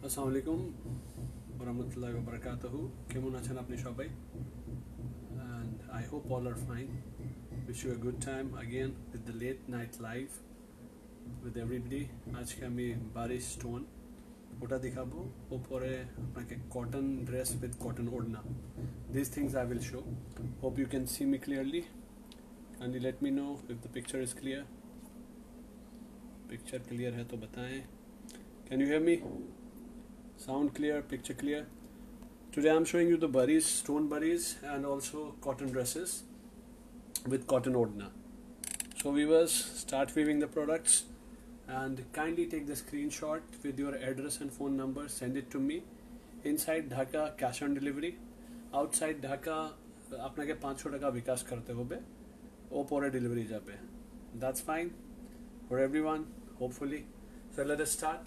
আসসালামু আলাইকুম ওরহমতুল্লাহি ওয়াবারাকাতুহু। কেমন আছেন আপনি সবাই? And I hope all are fine. Wish you a good time again with the late night live with everybody. আজকে আমি বারিশ স্টোন ওটা দেখাবো, ওপরে আপনাকে কটন ড্রেস with cotton ওড়না. These things I will show. Hope you can see me clearly. And you let me know if the picture is clear. Picture clear है तो बताएं. Can you hear me? Sound clear, picture clear. Today I'm showing you the baris, stone baris, and also cotton dresses with cotton odna. So viewers, start weaving the products and kindly take the screenshot with your address and phone number, send it to me. Inside Dhaka, cash on delivery. Outside Dhaka আপনাকে 500 টাকা বিকাশ করতে হবে, ও পরে delivery যাবে. That's fine for everyone, hopefully. So let us start.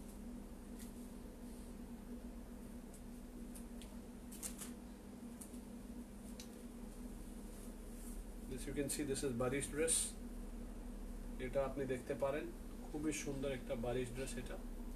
This you can see, this is বারিশ dress. এটা আপনি দেখতে পারেন, খুবই সুন্দর একটা বারিশ ড্রেস এটা.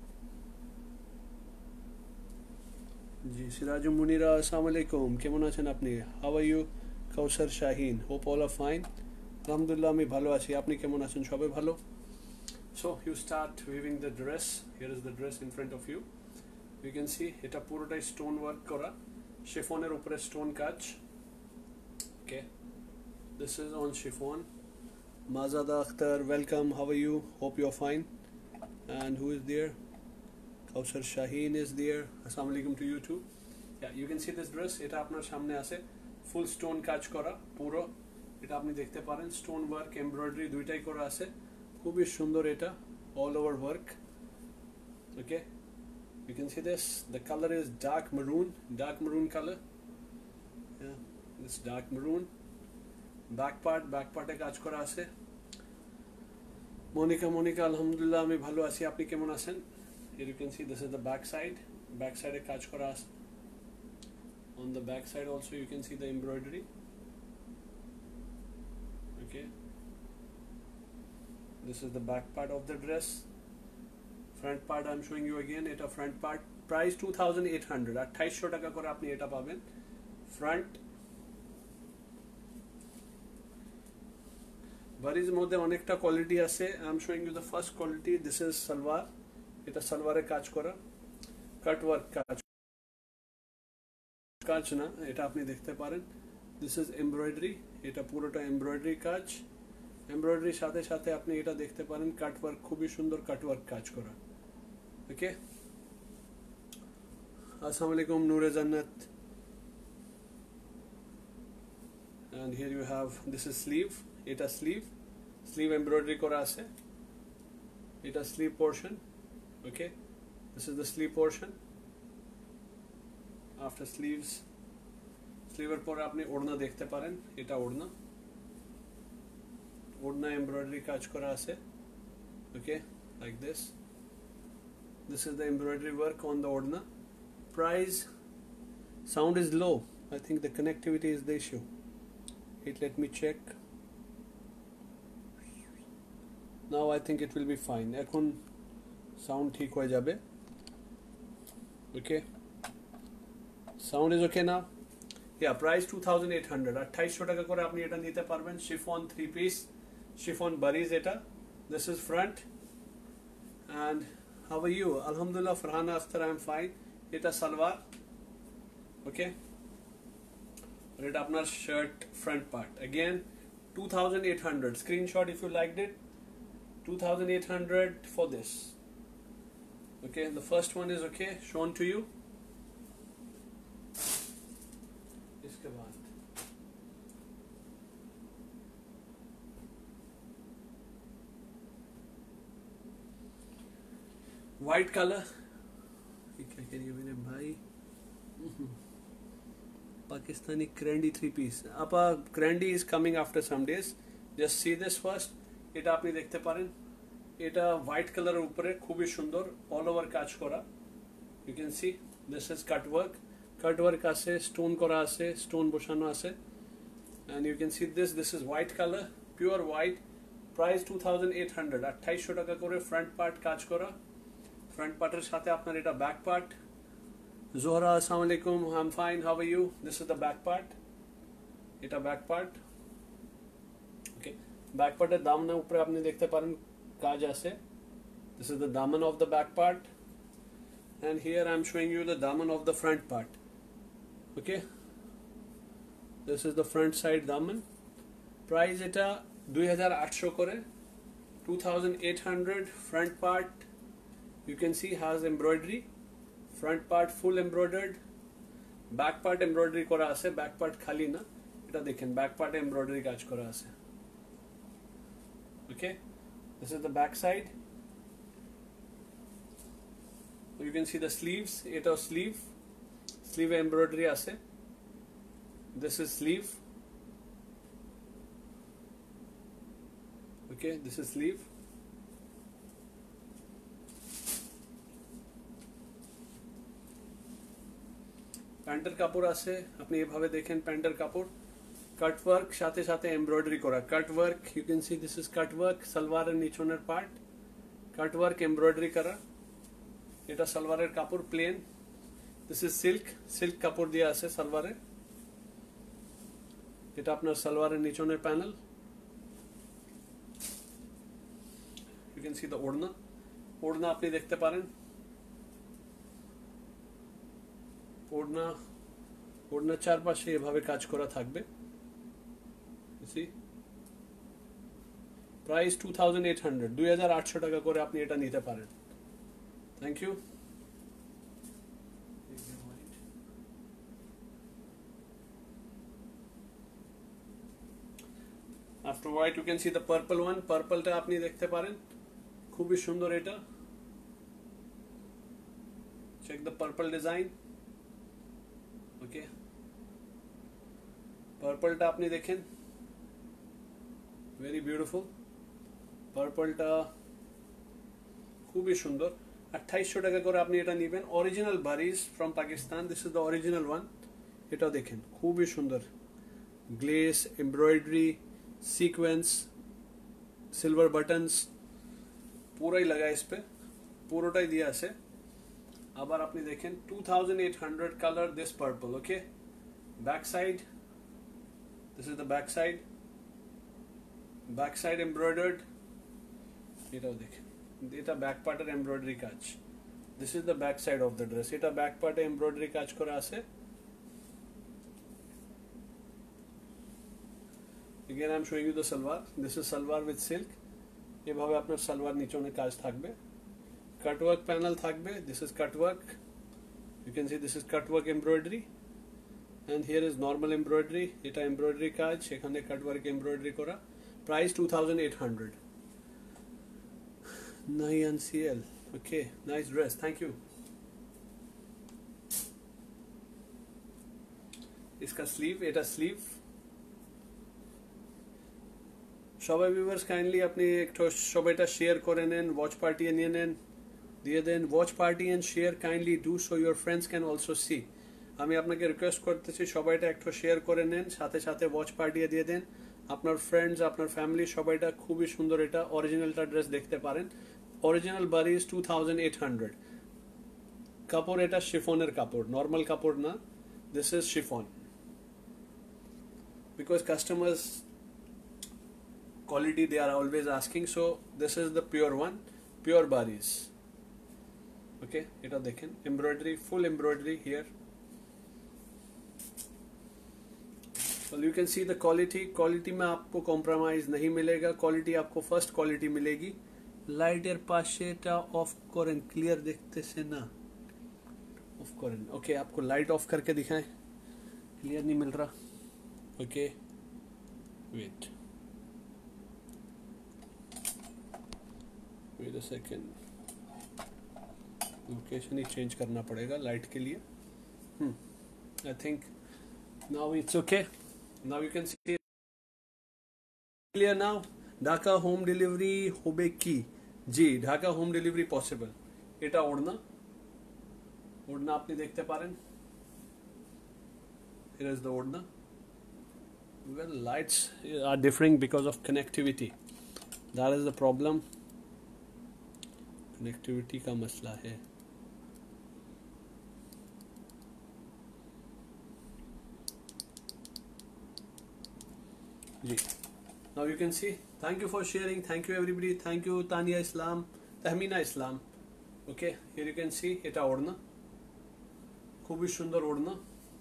জি সিরাজুল মুনিরা, আসসালামু আলাইকুম, কেমন আছেন আপনি? How are you? Kausar Shahin, hope all are fine. আলহামদুলিল্লাহ আমি ভালো আছি, আপনি কেমন আছেন? সবাই ভালো? So you start weaving the dress. Here is the dress in front of you. You can see এটা পুরোটাই স্টোন ওয়ার্ক করা, শিফনের উপরে স্টোন কাজ. Okay, this is on chiffon. Mazada Akhtar, welcome, how are you? Hope you're fine. And who is there? Kausar Shaheen is there. Assalamu alaikum to you too. Yeah, you can see this dress. এটা আপনার সামনে আছে, ফুল stone কাজ করা পুরো. এটা আপনি দেখতে পারেন, স্টোন ওয়ার্ক এমব্রয়ডারি দুইটাই করা আছে, খুবই সুন্দর এটা, all over work. Okay, you can see this. The color is dark maroon color. Yeah, this dark maroon. Back পার্টে কাজ করা আছে. মনিকা আলহামদুলিল্লাহ আমি ভালো আছি, আপনি কেমন আছেন? Here you can see this is the back side এ কাজ করা আছে. On the back side also you can see the embroidery. Okay, this is the back part of the dress. Front part I'm showing you again. এটা front part, price 2800, 2800 টাকা করে আপনি এটা পাবেন. Front বারিজ মধ্যে অনেকটা কোয়ালিটি আছে. I am showing you the first quality. This is salwar. এটা সালোয়ারে কাজ করা, কাট ওয়ার্ক কাজ না, এটা আপনি দেখতে পারেন. This is embroidery. এটা পুরোটা এমব্রয়ডারি কাজ. এমব্রয়ডারির সাথে সাথে আপনি এটা দেখতে পারেন কাট ওয়ার্ক, খুবই সুন্দর কাট ওয়ার্ক কাজ করা. ওকে, আসসালামু আলাইকুম নূরে জান্নাত. And here you have, this is sleeve. এটা স্লিভ এমব্রয়ডারি করা আছে, এটা sleeve portion. Okay, this is the sleeve portion. After স্লিভের পরে আপনি ওড়না দেখতে পারেন, এটা ওড়না এমব্রয়ডারি কাজ করা আছে. Okay, like this is the embroidery work on the orna. Price, sound is low, I think the connectivity is the issue. Let me check. Now I think it will be fine. এখন sound ঠিক হয়ে যাবে. Okay, sound is okay now. Yeah, price 2800, 2800 টাকা করে আপনি এটা নিতে পারবেন. শিফন 3 piece, শিফন বারিজ এটা. This is front. And how are you? Alhamdulillah Farhana Akhtar, I am fine. এটা সালোয়ার. Okay, এটা আপনার shirt front part. Again 2800. Screenshot if you liked it. 2800 for this. Okay, the first one is okay, shown to you. इसके बाद white color. क्या करिए मेरे भाई, Pakistani Krandy 3 piece. Apa Krandy is coming after some days. Just see this first. এটা আপনি দেখতে পারেন, এটা হোয়াইট কালারের উপরে খুবই সুন্দর অল ওভার কাজ করা. You can see this is cut work আছে, স্টোন করা আছে, স্টোন বসানো আছে. And you can see this is white colour, pure white. Price 2800, 2800 টাকা করে. ফ্রন্ট পার্ট কাজ করা, ফ্রন্ট পার্টের সাথে আপনার এটা ব্যাক পার্ট। জোহরা আসসালামু আলাইকুম, I am fine, how are you? This is the back part, এটা ব্যাক পার্ট। ওকে, ব্যাক পার্টের দামনের উপরে আপনি দেখতে পারেন কাজ আছে। This is the daman of the back part, and here I am showing you the daman of the front part. Okay, this is the front side daman. Price এটা 2800 করে, 2800. Front part you can see has embroidery, front part full embroidered, back part embroidery করা আছে, back part খালি না, এটা দেখেন back part embroidery কাজ করা আছে। Okay, this is the back side. You can see the sleeves, এটা sleeve embroidery আছে। This is sleeve। Okay, this is sleeve। প্যান্টের কাপড় আছে, আপনি এভাবে দেখেন প্যান্টের কাপড়, কাট ওয়ার্ক সাথে সাথে এমব্রয়ডারি করা, cut work. You can see this is cut work, সালোয়ারের নিচনের পার্ট কাট ওয়ার্ক এমব্রয়ডারি করা। এটা সালোয়ারের কাপড় প্লেন। দিস ইজ সিল্ক কাপড় দিয়ে আছে সালোয়ারে। এটা আপনার সালোয়ারের নিচনের panel. You can see the orna আপনি দেখতে পারেন। ওড়নার চারপাশে এভাবে কাজ করা থাকবে। প্রাইস 2800, 2800 টাকা করে আপনি এটা নিতে পারেন। Thank you. After white you can see the purple one, purple টা আপনি দেখতে পারেন, খুবই সুন্দর এটা। Check the purple design। Okay, purple টা আপনি দেখেন, very beautiful। purple টা খুবই সুন্দর। 2800 টাকা করে আপনি এটা নেবেন। Original Bareeze from Pakistan, this is the original one. এটা দেখেন খুবই সুন্দর, গ্লেস এমব্রয়ডারি सीक्वेंस सिल्वर बटन्स पूराई लगा इस पे, পুরোটাই দিয়ে আছে। আবার আপনি দেখেন 2800 colour this purple. Okay, back side, this is the back side embroidered. এটাও দেখেন, এটা ব্যাক পার্টের এমব্রয়ডারি কাজ। This is the back side of the dress, এটা ব্যাক পার্টে এমব্রয়ডারি কাজ করা আছে। Again I am showing you the salwar. This is salwar with silk. এভাবে আপনার সালোয়ার নিচনে কাজ থাকবে, কাট ওয়ার্ক প্যানেল থাকবে। This is cut work. You can see this is cut work embroidery, and here is normal embroidery. এটা embroidery কাজ, এখানে cut work embroidery করা। Price 2800। Nayan CL. Okay, nice dress. Thank you. इसका sleeve, এটা sleeve. সবাই viewers kindly আপনি একটু সবাইটা share করে নেন, ওয়াচ পার্টি নিয়ে নেন, দিয়ে দেন watch party and share kindly do so your friends can also see. আমি আপনাকে রিকোয়েস্ট করতেছি সবাইটা একটু শেয়ার করে নেন, সাথে সাথে ওয়াচ পার্টি দিয়ে দেন আপনার ফ্রেন্ডস, আপনার ফ্যামিলি সবাইটা। খুবই সুন্দর এটা, অরিজিনালটা ড্রেস দেখতে পারেন। অরিজিনাল বারিজ 2800। কাপড় এটা শিফনের কাপড়, নর্মাল কাপড় না, this is chiffon. Because customers quality they are always asking, so this is the pure one, pure baris। okay, এটা দেখেন embroidery, full embroidery here। well you can see the quality में आपको compromise नहीं मिलेगा, quality आपको first quality मिलेगी। Light এর পাশেটা of করেন, ক্লিয়ার দেখতেছে না, অফ করেন। ओके, आपको लाइट ऑफ करके दिखाएं, क्लियर नहीं मिल रहा। Okay, wait a second, location ही चेंज करना पड़ेगा लाइट के लिए। I think now it's okay, now you can see clear now. Dhaka home delivery হবে কি? জি, ঢাকা হোম ডেলিভারি পসিবল। এটা ওড়না আপনি দেখতে পারেন, here is the ওড়না। well, lights are differing because of connectivity, that is the problem। Connectivity का मसला है। जी, now you can see. Thank you for sharing. Thank you everybody. Thank you Tania Islam, Tahmina Islam. Okay, here you can see এটা ওড়না, খুবই সুন্দর ওড়না।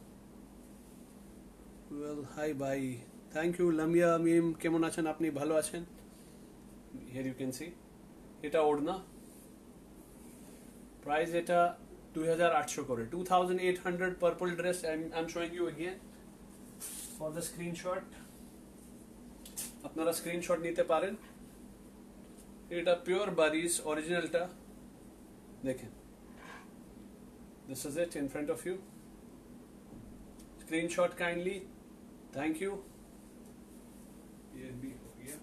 Well, hi bye. Thank you Lamia Mim, কেমন আছেন আপনি? ভালো আছেন? Here you can see এটা ওড়না, প্রাইস এটা 2800 করে, 2800 purple dress. I'm showing you again for the screenshot. আপনারা স্ক্রিনশট নিতে পারেন। এটা পিওর বারিজ, অরিজিনালটা দেখেন। This is it in front of you. Screenshot kindly, thank you. ये भी हो गया।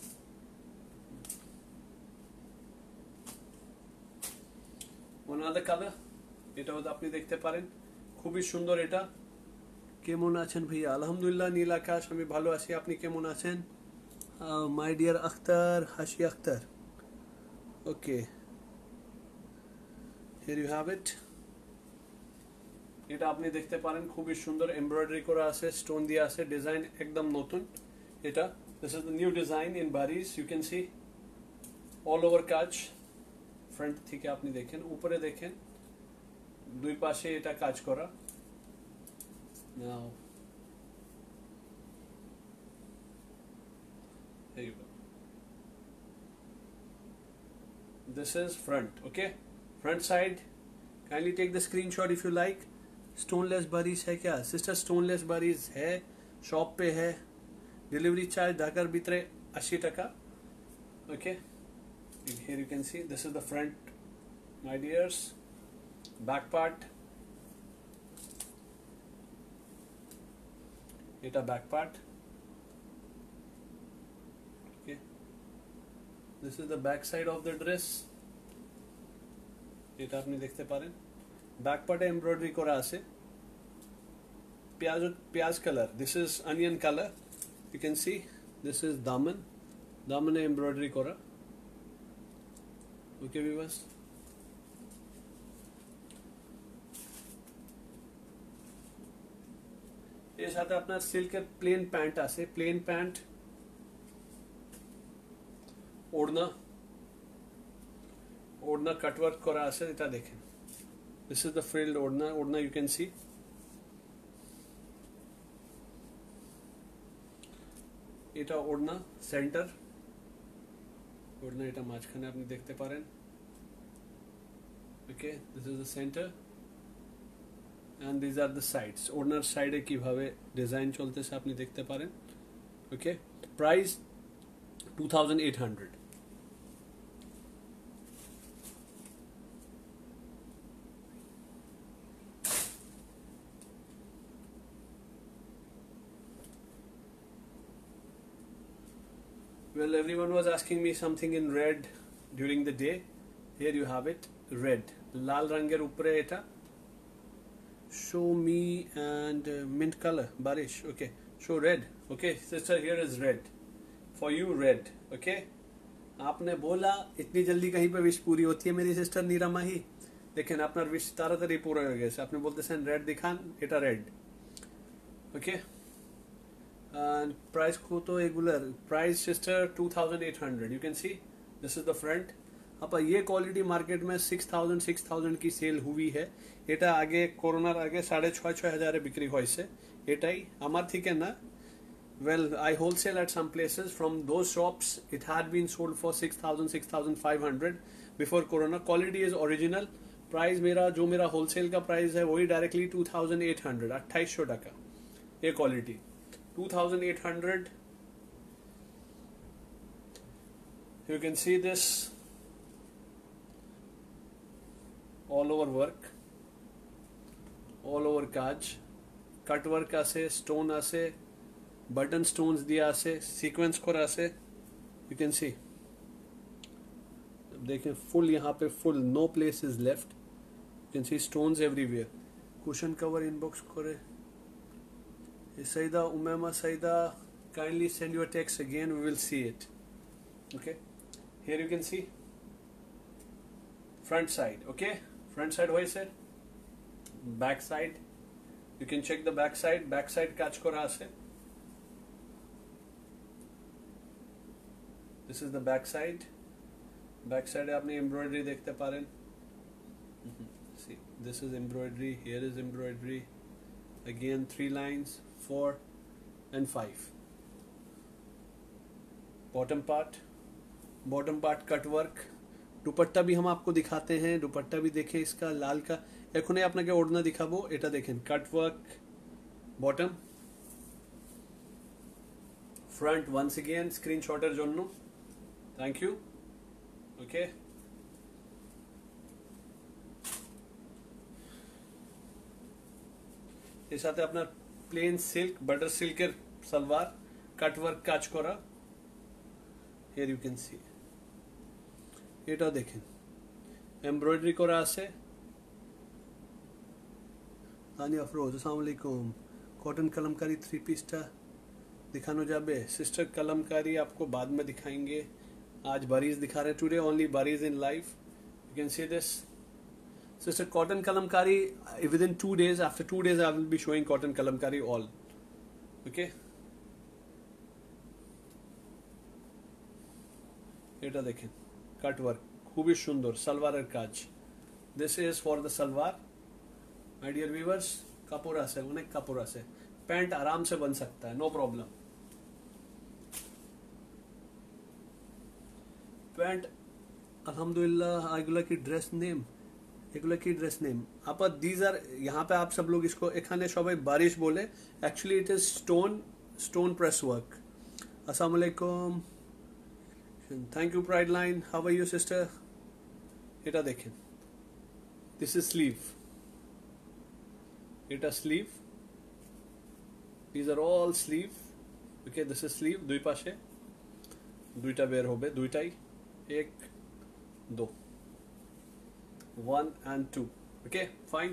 One other color, এটাও আপনি দেখতে পারেন, খুবই সুন্দর এটা। কেমন আছেন ভাইয়া? আলহামদুলিল্লাহ নীল আকাশ, আমি ভালো আছি, আপনি কেমন আছেন? মাই dear Akhtar, Hasi Akhtar. Okay, here you have it. এটা আপনি দেখতে পারেন, খুবই সুন্দর এমব্রয়ডারি করা আছে, স্টোন দিয়ে আছে, ডিজাইন একদম নতুন এটা। This is the new design in Bareeze. You can see all over কাজ। ফ্রন্ট থেকে আপনি দেখেন, উপরে দেখেন, দুই পাশে এটা কাজ করা। নাও there you go. This is front, okay? Front side. Kindly take the screenshot if you like. Stoneless baris है क्या? Sister stoneless baris है, shop पे है। Delivery charge ढाकर भीतरे 80 टका। Okay? Here you can see this is the front, my dears. Back part. এটা back part. This is the back side of the dress. এটা আপনি দেখতে পারেন, ব্যাক পার্টে এমব্রয়ডারি করা আছে, পেঁয়াজ colour. This is onion colour. You can see this is দামন, দামনে এমব্রয়ডারি করা। ওকে ভিউয়ার্স, এর সাথে আপনার সিল্কের প্লেন প্যান্ট আছে, প্লেন প্যান্ট, ওড়না, ওড়না কাটওয়ার্ক করা আছে, এটা দেখেন। দিস ইজ দ্য ফ্রিল্ড ওড়না, ওড়না ইউ ক্যান সি। এটা ওড়না সেন্টার, ওড়না এটা মাঝখানে আপনি দেখতে পারেন। Okay, this is the centre and this are the sides. ওড়নার সাইডে কিভাবে ডিজাইন চলতেছে আপনি দেখতে পারেন। Okay, price 2800। Well, everyone was asking me something in red during the day. Here you have it, red. Lal ranger upre eta. Show me and mint color, Barish. Okay, show red. Okay, sister, here is red. For you, red. Okay. आपने बोला इतनी जल्दी कहीं पे wish पूरी होती है मेरी सिस्टर नीरा माही, लेकिन अपना विश तारातारी पूरा हो गया। आपने बोलते हैं रेड दिखान, एटा रेड। ओके, प्राइस को तो regular price sister 2800। You can see this is the front. अब ये क्वालिटी मार्केट में 6000 की सेल हुई है। এটা আগে করোনার আগে 6500 বিক্রি হয়েছে। এটাই আমার থেকে না। Well, I wholesale at some places. From those shops, it had been sold for 6500 before Corona. Quality is original. Price मेरा जो मेरा wholesale का price है वही directly 2800, 2800 टका। ये quality 2800। You can see this all over work, all over কাজ, cut work আছে, stone আছে, button stones दिया আছে, sequence करा আছে। You can see, देखें full यहाँ पे full, no place is left। You can see stones everywhere। cushion cover inbox करे। Saida Umema Saida, kindly send your text again, we will see it। Okay, here you can see front side, okay, front side hoyse, back side, you can check the back side কাজ করা আছে, this is the back side এ আপনি embroidery দেখতে পারেন, see this is embroidery, here is embroidery, again 3 lines, 4 and 5, bottom part cut work, dupatta भी हम आपको दिखाते हैं, দুপাট্টা भी देखें इसका लाल का, এখনই আপনাকে ওড়না দেখাবো, এটা দেখেন cut work bottom, front once again স্ক্রিনশটের জন্য, থ্যাংক ইউ, ওকে। এর সাথে আপনার প্লেন সিল্ক বাটার সিল্কের সালোয়ার কাট ওয়ার্ক কাজ করা, হিয়ার ইউ ক্যান সি, এটা দেখেন এমব্রয়ডারি করা আছে, तानिया अफरोज अस्सलाम वालेकुम, कॉटन कलमकारी 3 पीसटा दिखानो जाबे, सिस्टर कलमकारी आपको बाद में दिखाएंगे, आज बारीज दिखा रहे हैं, today only Bareeze in live, you can see this sister cotton kalamkari with in 2 days, after 2 days I will be showing cotton kalamkari all, okay. এটা দেখেন কাট ওয়ার্ক খুবই সুন্দর সালোয়ারের কাজ, this is for the salwar my dear viewers, कापड़ आसे अनेक कापड़ आसे, पैंट आराम से बन सकता है, नो प्रॉब्लम, पैंट अल्हम्दुलिल्लाह। एगुला की ड्रेस नेम आप दीज आर, यहाँ पे आप सब लोग इसको एखाने सबाई बारिश बोले, actually it is stone press work. अस्सलाम वालेकुम, thank you pride line, how are you sister. এটা দেখেন, दिस इज स्लीव, এটা sleeve, these are all sleeve, okay, this is sleeve, দুই পাশে দুইটা বের হবে, দুইটাই 1 2 1 and 2, okay fine।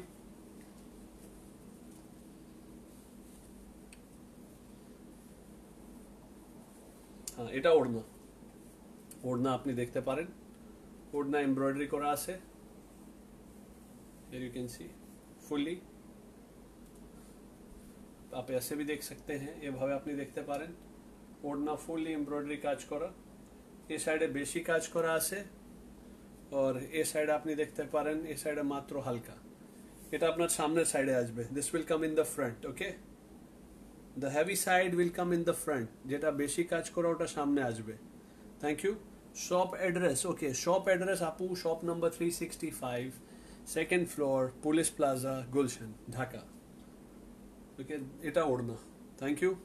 হ্যাঁ, এটা ওড়না আপনি দেখতে পারেন, ওড়না এমব্রয়ডারি করা আছে, here you can see fully, आप ऐसे भी देख सकते हैं, এভাবে আপনি দেখতে পারেন, ওড়না ফুললি এমব্রয়ডারি কাজ করা, এই সাইডে বেশি কাজ করা আছে, और এই সাইডে আপনি দেখতে পারেন এই সাইডে মাত্র হালকা, এটা আপনার সামনের সাইডে আসবে, this will come in the front, okay, the heavy side will come in the front, যেটা বেশি কাজ করা ওটা সামনে আসবে, thank you. Shop address, okay, shop address আপু shop number 365, second floor, police plaza, Gulshan, Dhaka, okay, এটা ওড়না, thank you.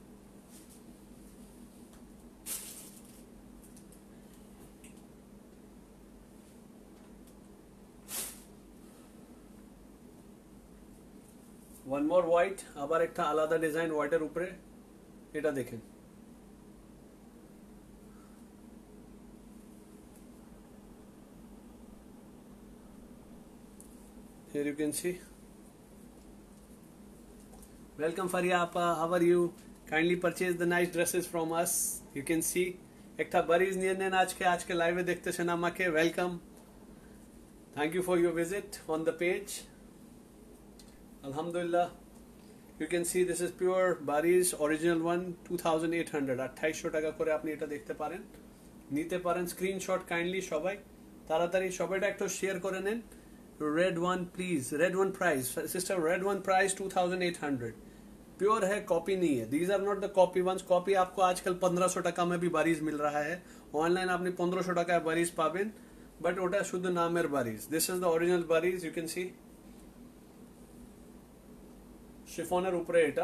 One more white, আবার একটা আলাদা ডিজাইন হোয়াইটের উপরে, এটা দেখেন, here you can see, welcome Faria appa, how are you, kindly purchase the nice dresses from us, you can see একটা বারিজ নিয়ে নেন আজকে লাইভে দেখতেছেন আমাকে, welcome, thank you for your visit on the page, আলহামদুলিল্লাহ, you can see this is pure Bareeze original one, 2800, 2800 টাকা করে আপনি এটা দেখতে পারেন, নিতে পারেন, স্ক্রিনশট কাইন্ডলি সবাই তাড়াতাড়ি সবাইটা একটু শেয়ার করে নেন। Red one please, red one price sister, red one price 2800, pure है, कॉपी नहीं है, these are not the copy ones, copy आपको आजकल 1500 টাকা में भी बारिज मिल रहा है, ऑनलाइन आपने 1500 টাকায় बारिज पाबेन, बट ওটা শুধু নামের Bareeze, this is the original Bareeze, you can see শিফনের উপরে এটা,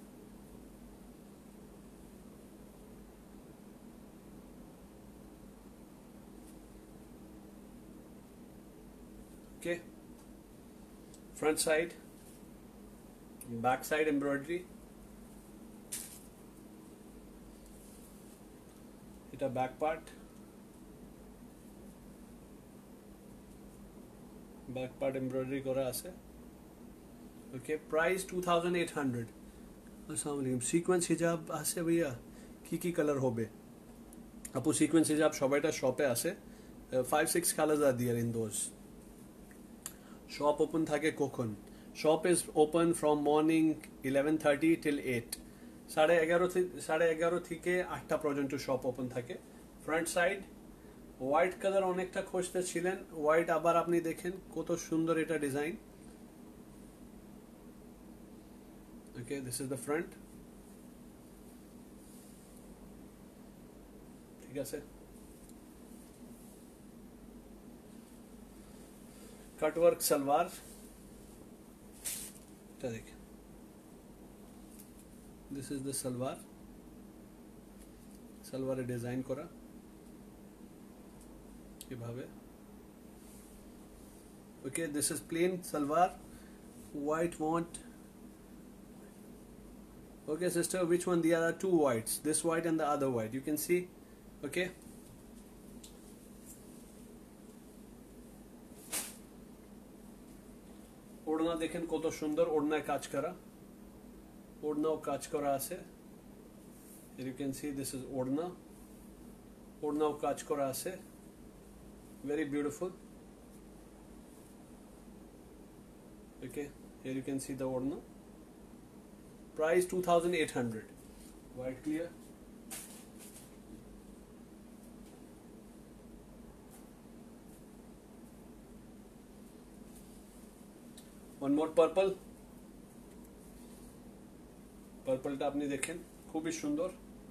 okay, front side, back side embroidery, এটা back part, embroidery করা আছে, okay, price 2800। अस्सलाम वालेकुम, সিকোয়েন্স হিজাব আছে ভাইয়া, কি কালার হবে আপু? সিকোয়েন্স হিজাব সবাইটা শপে আছে, 5-6 colours are there in those, shop open থাকে কখন? Shop is open from morning 11:30 till 8, 11:30 থেকে 8টা পর্যন্ত শপ ওপেন থাকে। ফ্রন্ট সাইড হোয়াইট কালার অনেকটা খুঁজতে ছিলেন, হোয়াইট আবার আপনি দেখেন কত সুন্দর এটা design. Okay, this is the front. ঠিক আছে, কাটওয়ার্ক সালোয়ার, এটা দেখেন, দিস ইজ দ্য সালোয়ার, সালোয়ারে ডিজাইন করা এভাবে। Okay, this is plain salwar, white want. Okay sister, which one? There are two whites, this white and the other white, you can see. Okay, ওড়না দেখেন কত সুন্দর, ওড়নায় কাজ করা, ওড়নাও কাজ করা আছে। you can see this is ওড়না, ওড়নাও কাজ করা আছে, very beautiful. Okay, here you can see the ওড়না, price 2800, white clear. One more purple, পার্পলটা আপনি দেখেন খুবই সুন্দর।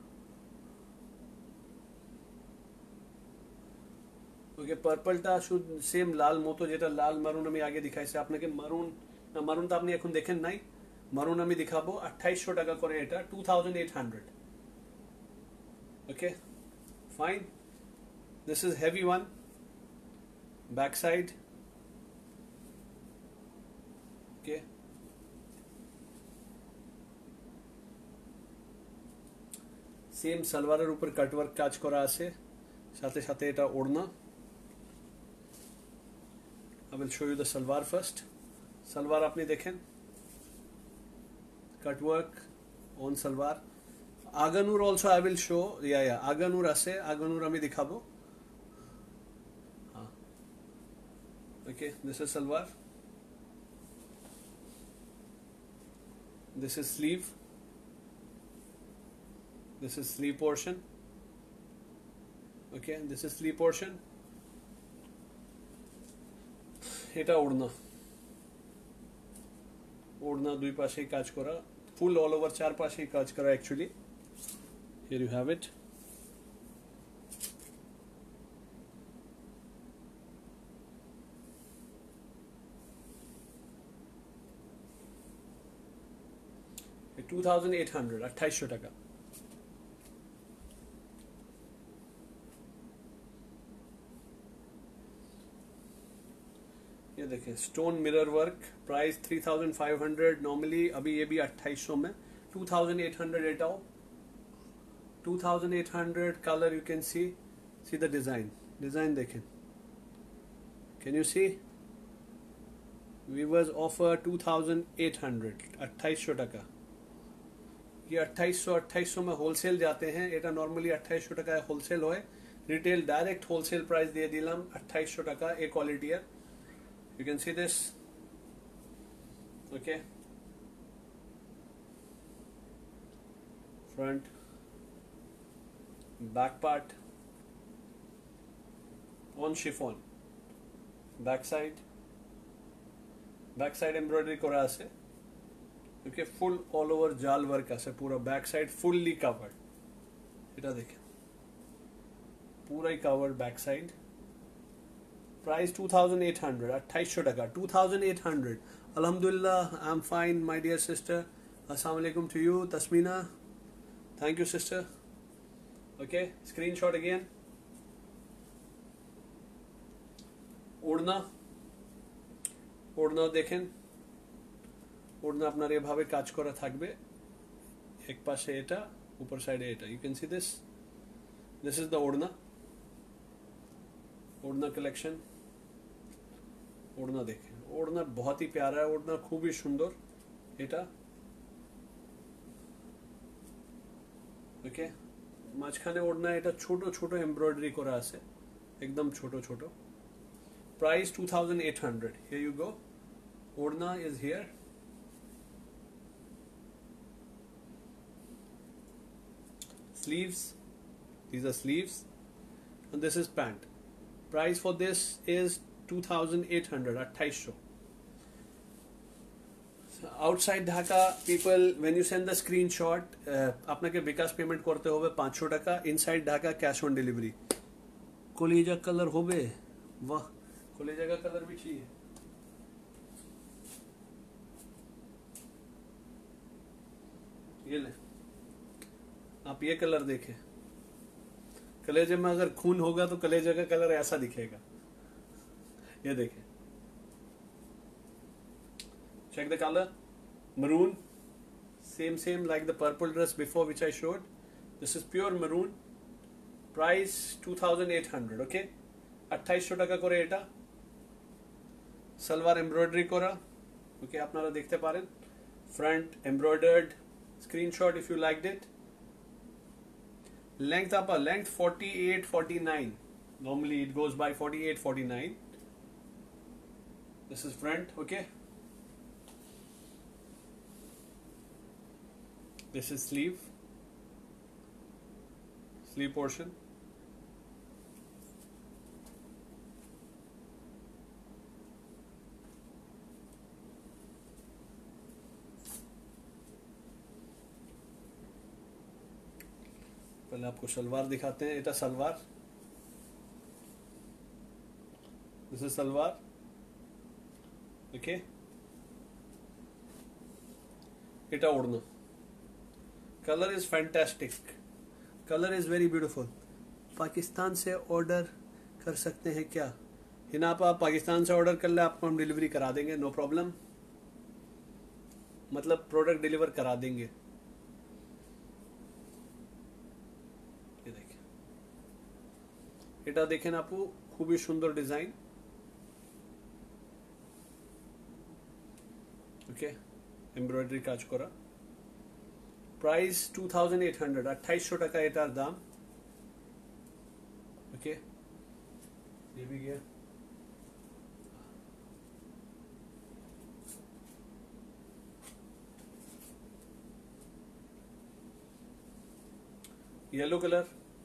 ওকে, পার্পলটা সেম লাল মতো, যেটা লাল মারুন আমি আগে দেখাইছি আপনাকে। মারুন না, মারুনটা আপনি এখন দেখেন নাই, মারুন আমি দেখাবো। 2800 টাকা করে এটা, 2800। Okay fine, this is heavy one, back side. Okay, same সালোয়ারের উপর কাটওয়ার্ক কাজ করা আছে, সাথে সাথে এটা ওড়না। I will show you the salwar first. Salwar আপনি দেখেন, cutwork on salwar. Aghanoor also I will show, Aghanoor আছে, আগানুর আমি দেখাবো। হ্যাঁ, okay, this is salwar, this is sleeve, this is sleeve portion. Okay, this is sleeve portion. এটা ওড়না, ওড়না দুই পাশেই কাজ করা, ফুল অল ওভার চার পাশেই কাজ করা actually. here you have it. $2800, 2800 টাকা। ये देखें, stone mirror work, price 3500, normally अभी ये भी 2800 में, 2800 एटाओ, 2800 colour. You can see the design, design देखें, can you see? Viewers offer 2800, 2800 টাকা। ये 2800 में होलसेल जाते हैं, এটা নর্মালি 2800 টাকায় হোলসেল হয়। রিটেল ডাইরেক্ট হোলসেল প্রাইস দিয়ে দিলাম 2800 টাকা এই কোয়ালিটির। You can see this. Okay, front, back part on chiffon, back side embroidery করা আছে। Okay, full all over জাল ওয়ার্ক আছে, পুরো ব্যাক সাইড ফুললি কভার্ড। এটা দেখেন পুরাই কভার্ড ব্যাক সাইড। প্রাইস 2800, 2800 টাকা, 2800। Alhamdulillah, I'm fine, my dear sister. Assalamu alaikum to you, Tasmina. Thank you, sister. Okay, screenshot again. ওড়না, ওড়না দেখেন, ওড়না আপনার এভাবে কাজ করা থাকবে, এক পাশে এটা, উপর সাইডে এটা। You can see this. This is the ওড়না, ওড়না কালেকশন। ওড়না দেখেন, ওড়না बहुत ही प्यारा है, ওড়না খুবই সুন্দর এটা। ওকে, মাঝখানে ওড়না এটা ছোট ছোট এমব্রয়ডারি করা আছে, একদম ছোট ছোট। Price 2,800. Here you go. Odna is here. Sleeves, these are sleeves, and this is pant. Price for this is 2,800, 2800. Outside Dhaka, people, when you send the screenshot, আপনাকে বিকাশ পেমেন্ট করতে হবে 500 টাকা. Inside Dhaka, cash on delivery. কলিজা colour হবে, वाह कलेजा का colour भी चाहिए. ये ले, आप ये कलर देखें. कलेजे में अगर खून होगा तो कलेजे का कलर ऐसा दिखेगा. ये देखें, check the color, maroon, same like the purple dress before which I showed. This is pure maroon. Price 2,800. okay, 2800 টাকা করে এটা. সালোয়ার এমব্রয়ডারি করা. ওকে, আপনারা দেখতে পারেন. Front embroidered. Screenshot if you liked it. Length upper length 48-49. Normally it goes by 48-49. This is front. okay, this is sleeve portion. पहले आपको सलवार दिखाते हैं. এটা salwar, this is salwar. okay, এটা ওড়না. color is fantastic, color is very beautiful. Pakistan से order कर सकते हैं क्या? हिना आप पाकिस्तान से ऑर्डर कर ले, आपको हम डिलीवरी करा देंगे, नो प्रॉब्लम. मतलब प्रोडक्ट डिलीवर करा देंगे. ये देखें, এটা দেখেন আপু, খুবই সুন্দর ডিজাইন. ওকে, এমব্রয়ডারি কাজ করা. প্রাইস 2,800, 2800 টাকা এটার দাম. ওকে, ये भी गया. येलो कलर,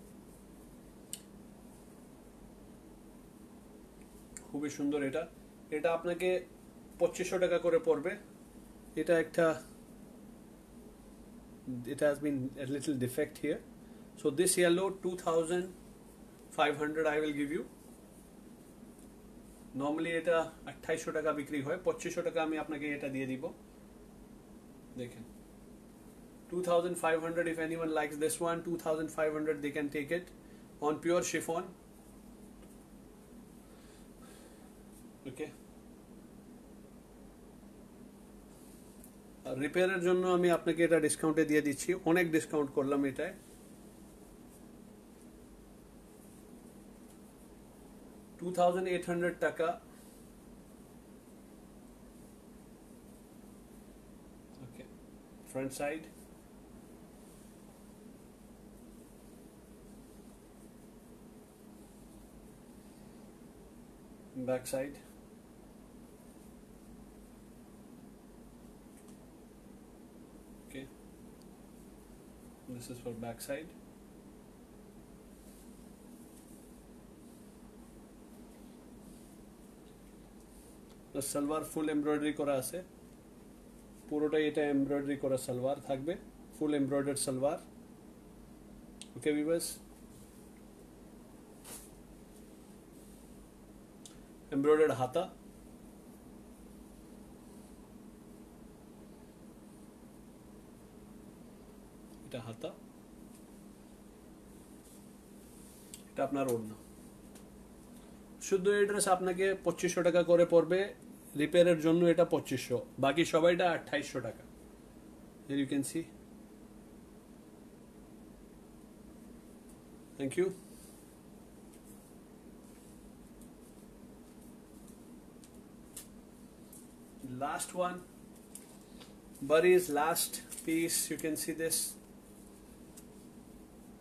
খুবই সুন্দর. এটা আপনাকে 2500 টাকা করে পড়বে. এটা একটা, it has been a little defect here, so this yellow 2,500 I will give you. normally এটা 2800 টাকা বিক্রি হয়, 2500 টাকা আমি আপনাকে এটা দিয়ে দিব. দেখেন, 2,500. if anyone likes this one, 2,500 they can take it on pure chiffon. okay, রিপেয়ারের জন্য আমি আপনাকে এটা ডিসকাউন্টে দিয়ে দিচ্ছি. অনেক ডিসকাউন্ট করলাম এটায়. $2,800 টাকা. Okay, front side, back side. okay, this is for back side. the salwar full embroidery করা আছে, পুরোটাই এটা এমব্রয়ডারি করা সালোয়ার থাকবে, full embroidered salwar. Okay viewers, embroidered हाथा. এটা হাতা, এটা আপনার ওড়না. শুধু এই ড্রেস আপনাকে 2500 টাকা করে পড়বে. রিপেয়ারের জন্য এটা 2500, বাকি সবাইটা 2800 টাকা. Here you can see. Thank you. Last one, Burry's last piece. You can see this.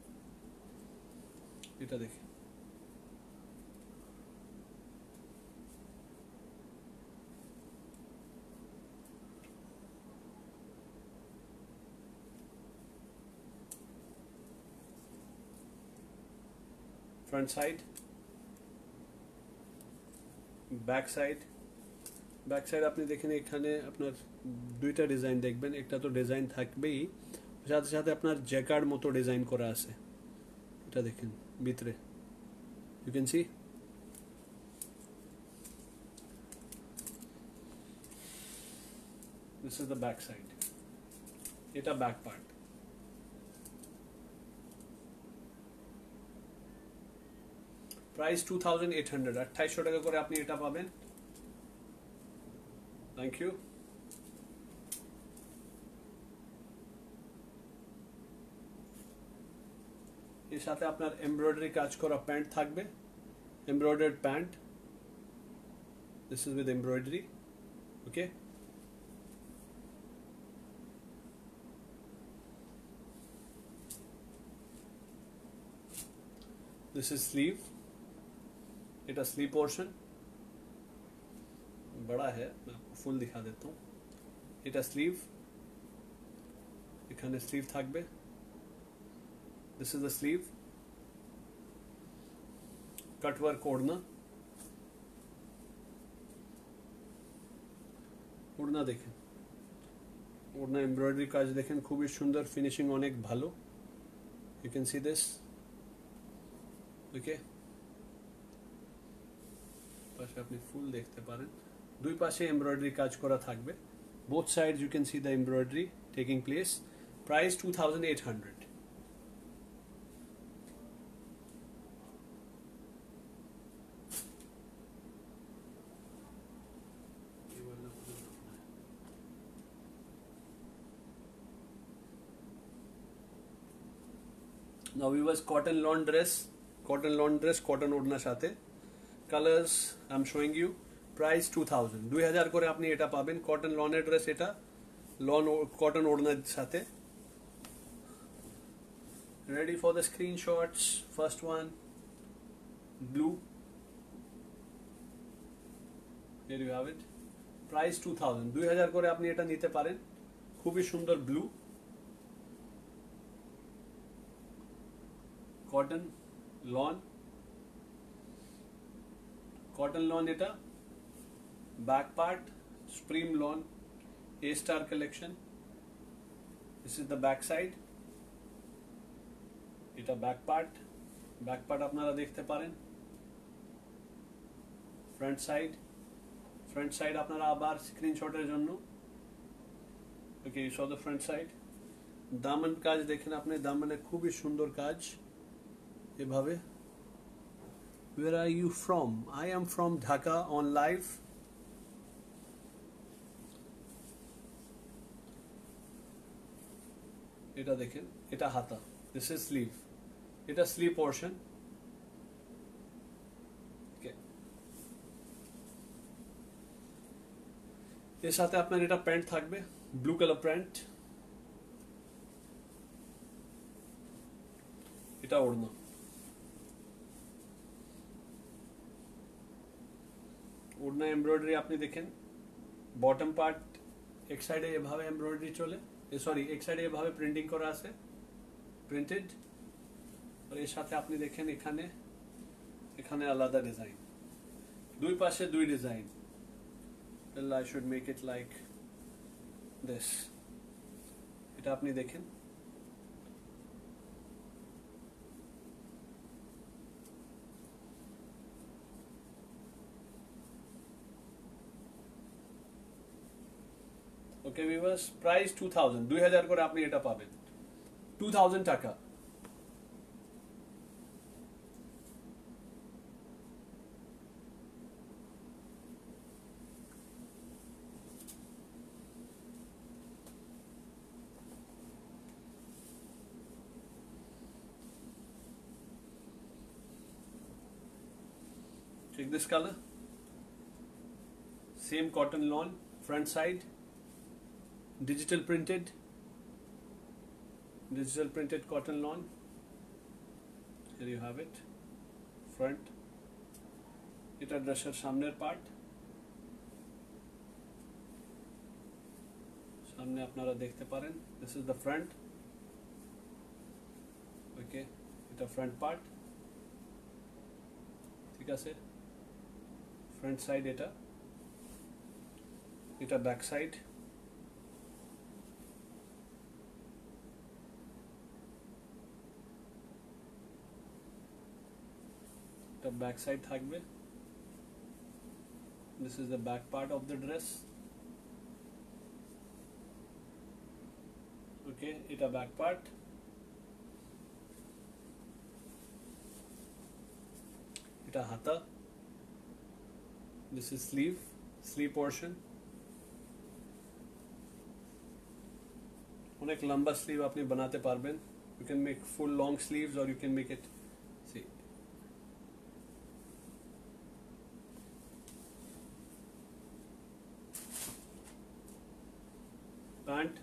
এটা দেখি, front side, back side. Back side আপনি দেখেন এখানে আপনার দুইটা ডিজাইন দেখবেন, একটা তো ডিজাইন থাকবেই, সাথে সাথে আপনার জ্যাকার্ড মতো ডিজাইন করা আছে, এটা দেখেন ভিতরে, you can see. This is the back side, এটা ব্যাক পার্ট। প্রাইস 2800, 2800 টাকা করে আপনি এটা পাবেন। Thank you. এর সাথে আপনার এমব্রয়ডারি কাজ করা প্যান্ট থাকবে, embroidered pant, this is with embroidery, okay. This is sleeve, এটা स्लीव पोर्शन बड़ा है, मैं आपको फुल दिखा देता हूँ। এটা স্লিভ, এখানে স্লিভ থাকবে, this is the sleeve. Cut work ওড়না, ওড়না দেখেন, ওড়না এমব্রয়ডারি কাজ দেখেন, খুবই সুন্দর, ফিনিশিং অনেক ভালো, you can see this, okay. পাশে আপনি ফুল দেখতে পারেন, দুই পাশে এমব্রয়ডারি কাজ করা থাকবে, both sides you can see the embroidery taking place. Price 2800. Now we was cotton lawn dress, cotton ওড়নার সাথে, colors I'm showing you. Price 2000, 2000 করে আপনি এটা পাবেন, কটন লনের ড্রেস, এটা লন কটন ওড়নার সাথে। Ready for the screenshots, first one blue, here you have it, price 2000, 2000 করে আপনি এটা নিতে পারেন, খুবই সুন্দর ব্লু কটন লন, এটা back part Supreme Lawn A-Star collection. This is the back side, এটা back part আপনারা দেখতে পারেন। front side আপনারা আবার স্ক্রিনশটের জন্য, ওকে, you saw the front side। Daman কাজ দেখেন আপনি, দামনে খুবই সুন্দর কাজ এভাবে। Where are you from? I am from Dhaka on live। এটা দেখেন, এটা হাতা, দিস ইজ স্লিভ, এটা স্লিভ পোর্শন, এর সাথে আপনার এটা প্যান্ট থাকবে, ব্লু কালার প্যান্ট, এটা ওড়না, ওড়না এমব্রয়ডারি আপনি দেখেন, বটম পার্ট এক সাইডে এভাবে এমব্রয়ডারি চলে, সরি এক সাইডে এভাবে প্রিন্টিং করা আছে, প্রিন্টেড, আর এর সাথে আপনি দেখেন এখানে আলাদা ডিজাইন, দুই পাশে দুই design. I should make it like this, এটা আপনি দেখেন, ওকে ভিউয়ার্স, প্রাইস 2000, 2000 করে আপনি এটা পাবেন, 2000 টাকা। Check this color, same cotton lawn, front side, digital printed cotton lawn, here you have it, front, এটা ড্রেসের সামনের পার্ট, সামনে আপনারা দেখতে পারেন, this is the front, okay, এটা front part, ঠিক আছে, ফ্রন্ট সাইড এটা, এটা ব্যাক সাইড, এটা ব্যাক সাইড থাকবে। This is the back part of the dress. Okay, এটা back part. এটা হাতা। This is sleeve portion. অনেক লম্বা স্লিভ আপনি বানাতে পারবেন। You can make full long sleeves or you can make it, see, pant,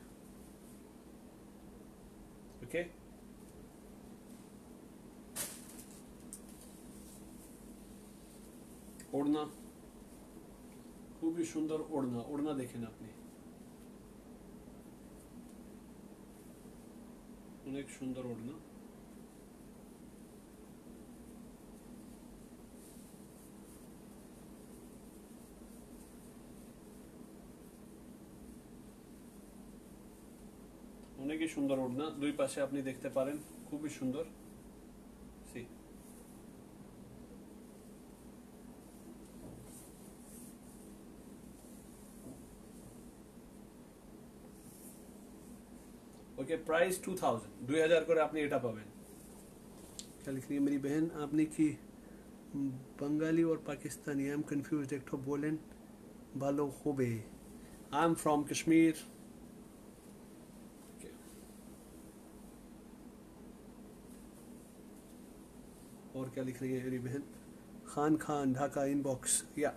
okay, ওড়না, খুবই সুন্দর ওড়না, ওড়না দেখেন আপনি, অনেক সুন্দর ওড়না। অনেকই সুন্দর ওড়না, দুই পাশে আপনি দেখতে পারেন, খুবই সুন্দর। সি, ओके, प्राइस 2000 করে আপনি এটা পাবেন। क्या लिख रही है मेरी बहन, आपने की बंगाली और पाकिस्तानी, आई एम कंफ्यूज, एक तो बोलें भालो होबे, आई एम फ्रॉम कश्मीर। और क्या लिख रही है मेरी बहन, खान ढाका इनबॉक्स, या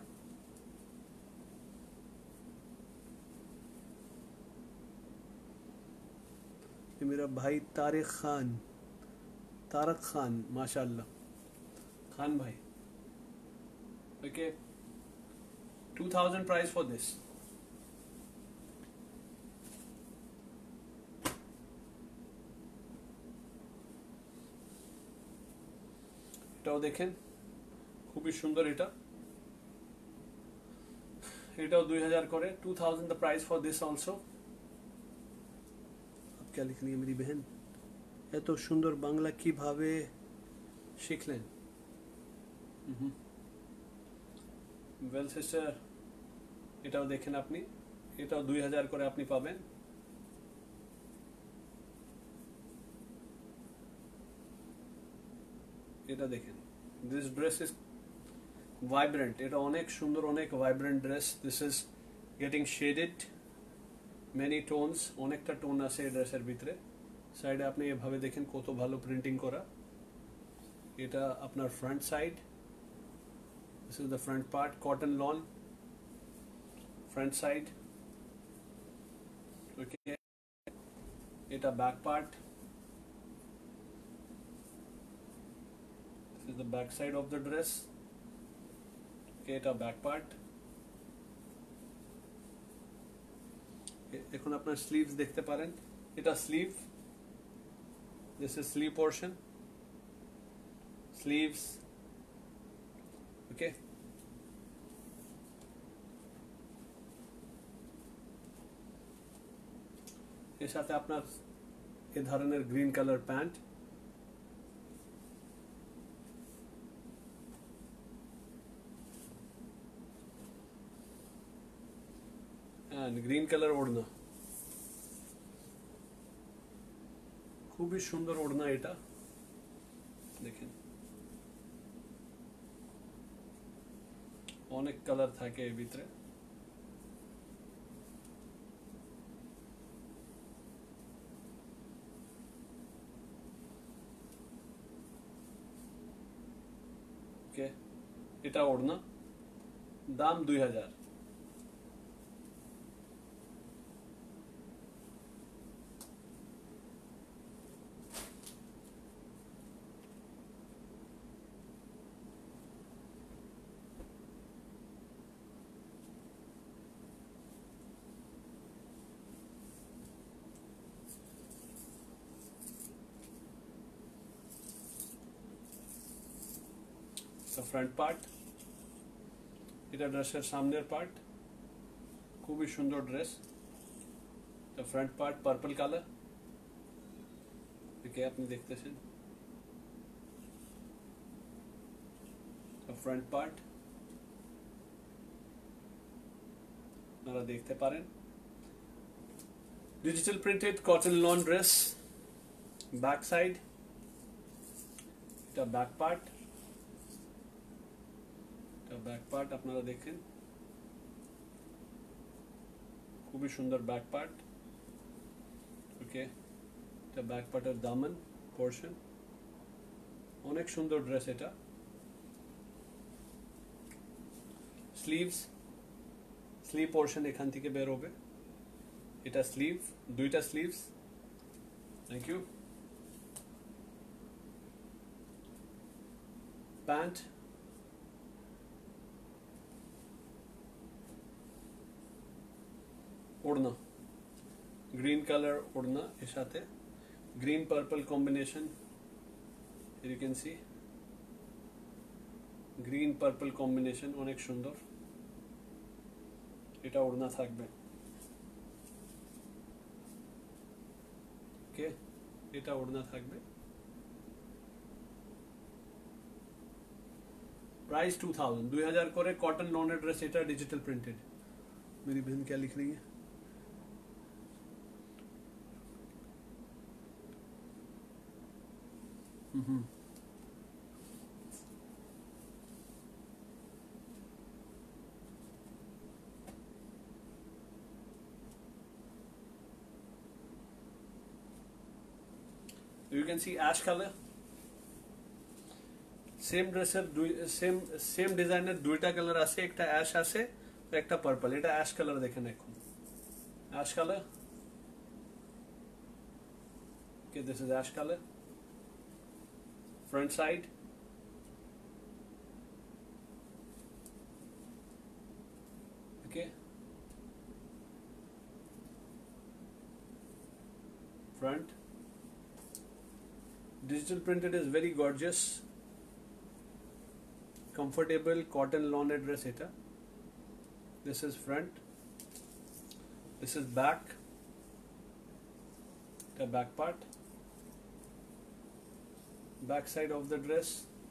ये मेरा भाई तारिक खान, माशाल्लाह, खान भाई। Okay, 2000 price for this. এটাও দেখেন, খুবই সুন্দর, এটাও 2000 করে, 2000 the price for this also। अब क्या लिख रही है मेरी बहन, এত সুন্দর বাংলা কিভাবে শিখলেন? ওয়েল সিস্টার, এটাও দেখেন আপনি, এটাও 2000 করে আপনি পাবেন। এটা দেখেন, দিস ড্রেস ইজ ভাইব্রেন্ট, এটা অনেক সুন্দর, অনেক vibrant dress. This is getting shaded, many tones, অনেকটা টোন আছে এই ড্রেসের ভিতরে। সাইডে আপনি এভাবে দেখেন কত ভালো প্রিন্টিং করা। এটা আপনার front side, this is the front part, cotton lawn front side. Okay, এটা back part, this is the back side of the dress। Okay, এটা ব্যাক পার্ট। এখন আপনার স্লিভস দেখতে পারেন, এটা sleeve, this is sleeve portion, sleeves। okay, এর সাথে আপনার এই ধরনের green colour pant, green colour ওড়না, খুবই সুন্দর ওড়না এটা দেখেন, অনেক কালার থাকে এর ভিতরে। ওকে, এটা ওড়না, দাম 2000। ফ্রন্ট পার্ট, এটা ড্রেসের সামনের পার্ট, খুবই সুন্দর dress. Front part purple colour, okay আপনি দেখতেছেন ফ্রন্ট পার্ট আপনারা দেখতে পারেন। Digital printed cotton lawn dress, back side, এটা ব্যাক পার্ট, এটা ব্যাক পার্ট আপনারা দেখেন, খুবই সুন্দর ব্যাক পার্ট। ওকে, এটা ব্যাক পার্টের দামন পোর্শন, অনেক সুন্দর ড্রেস এটা। স্লিভস, স্লিভ পোর্শন এখান থেকে বের হবে, এটা স্লিভ, দুইটা স্লিভস। Thank you. প্যান্ট, ওড়না, গ্রিন কালার ওড়না, এর সাথে green purple combination, you can see green purple combination, অনেক সুন্দর। এটা ওড়না থাকবে, ওকে, এটা ওড়না থাকবে। प्राइस 2000 করে कॉटन लॉन ड्रेस, এটা डिजिटल प्रिंटेड। मेरी बहन क्या लिख रही है? You can see ash color, same ড্রেসের সেম ডিজাইনের দুইটা কালার আছে, একটা অ্যাশ আছে আর একটা পার্পল। এটা অ্যাশ কালার দেখেন, এখন ash colour, okay, this is ash colour. Front side, okay, front. Digital printed is very gorgeous, comfortable cotton lawn dress eta. This is front, this is back, the back part, back side of the dress,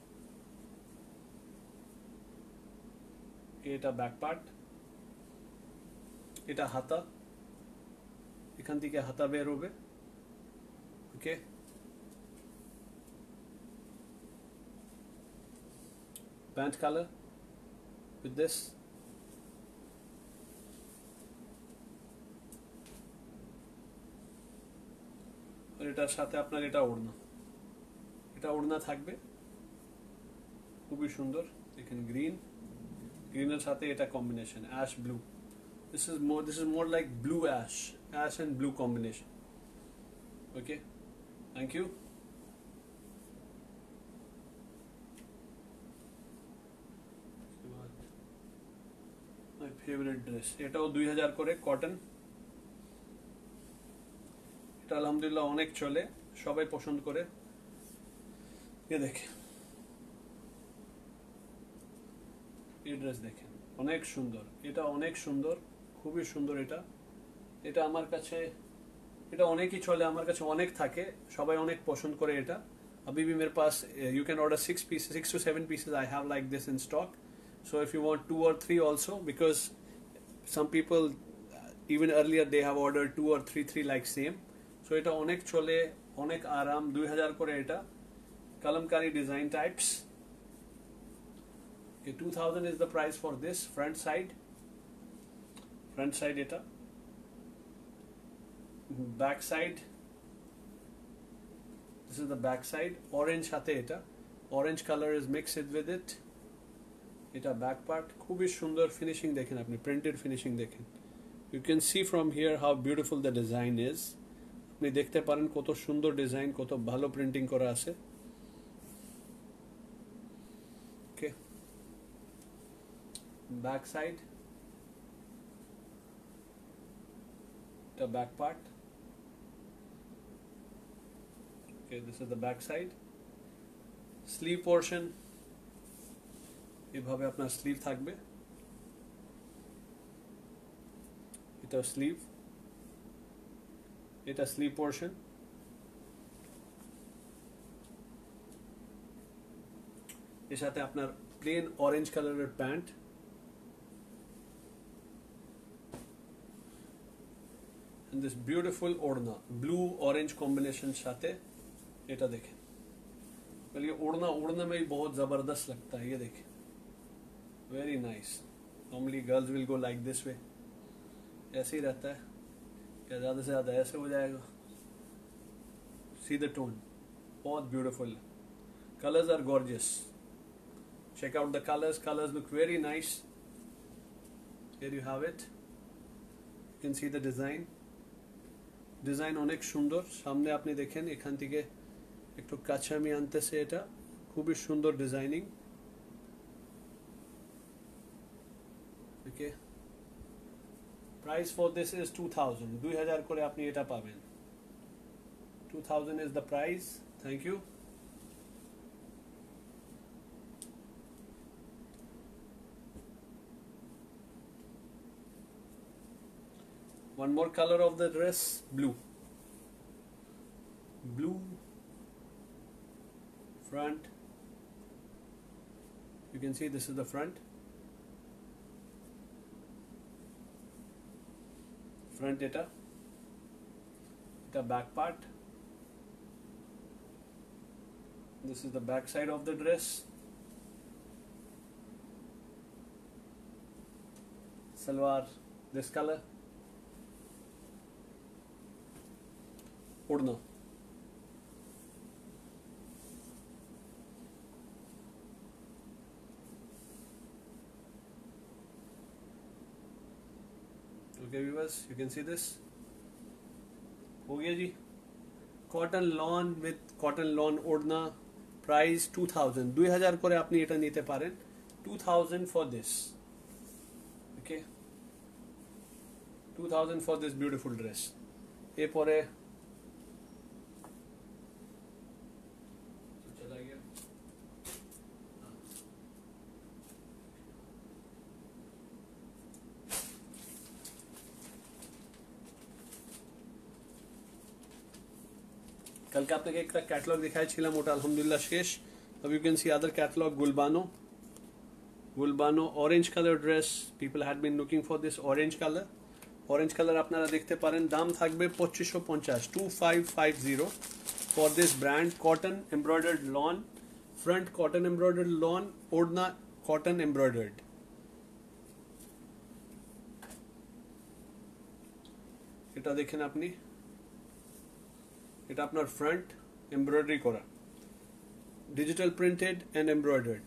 এটা back part, এটা হাতা, এখান থেকে হাতা বের হবে, ওকে। Pant color with this, আর এটার সাথে আপনার এটা ওড়না থাকবে, খুবই সুন্দর। দেখেন গ্রিনের সাথে এটা combination ash blue, this is more like blue ash and blue combination, okay, thank you। My favorite dress, এটাও 2000 করে কটন, এটা আলহামদুলিল্লাহ অনেক চলে, সবাই পছন্দ করে। ये দেখেন, এই ড্রেস দেখেন, অনেক সুন্দর, এটা অনেক সুন্দর, খুবই সুন্দর। এটা আমার কাছে, এটা অনেকই চলে, আমার কাছে অনেক থাকে, সবাই অনেক পছন্দ করে এটা। अभी भी मेरे पास you can order 6 to 7 pieces I have like this in stock, so if you want 2 or 3 also, because some people even earlier they have ordered 2 or 3 like same, so এটা অনেক চলে, অনেক আরাম। 2000 করে এটা, kalamkari design types, okay, 2000 is the price for this। front side এটা, back side, this is the back side, orange সাথে এটা, orange color is mixed with it, এটা back part, খুবই সুন্দর ফিনিশিং দেখেন আপনি, প্রিন্টেড ফিনিশিং দেখেন, you can see from here how beautiful the design is, আপনি দেখতে পারেন কত সুন্দর ডিজাইন, কত ভালো প্রিন্টিং করা আছে, ওকে। back side, the back part, okay, this is the back side। sleeve portion, এভাবে আপনার স্লিভ থাকবে, এটা স্লিভ, এটা স্লিভ পোর্শন। এর সাথে আপনার প্লেন অরেঞ্জ কালারের প্যান্ট, and this beautiful ओढ़ना blue orange combination साथे एटा देखें। well ये ओढ़ना में ही बहुत जबरदस्त लगता है, ये देखें, very nice। normally girls will go like this way, ऐसे ही रहता है, क्या ज़्यादा से ज़्यादा ऐसे हो जाएगा। see the tone, बहुत beautiful, colors are gorgeous, check out the colors look very nice। here you have it, you can see the design অনেক সুন্দর। সামনে আপনি দেখেন এখান থেকে একটু কাছে আমি আনতেছে, এটা খুবই সুন্দর designing. Okay, price for this is 2000, 2000 করে আপনি এটা পাবেন। 2000 is the price. Thank you. One more color of the dress, blue front, you can see this is the front এটা back part, this is the back side of the dress, salwar this color, ओढ़ना okay viewers, you can see this हो गया जी। Cotton lawn with cotton lawn ওড়না, price 2000, 2000 করে আপনি এটা নিতে পারেন। 2000 for this, okay, 2000 for this beautiful dress। এরপরে कल के आपने एक कैटलॉग दिखाया छिलाम, ওটা আলহামদুলিল্লাহ শেষ। अब you can see other catalog, গুলবানো orange color dress, people had been looking for this orange color আপনারা দেখতে পারেন। দাম থাকবে 2550, 2550 for this brand, cotton embroidered lawn, front cotton embroidered lawn, ওড়না cotton embroidered। এটা দেখেন আপনি, এটা আপনার ফ্রন্ট এমব্রয়ডারি করা, digital printed and embroidered.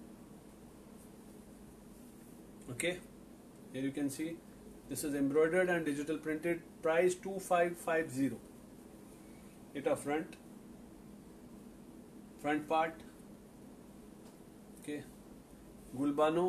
Okay, here you can see this is embroidered and digital printed, price 2550। এটা front part, okay, গুলবানো,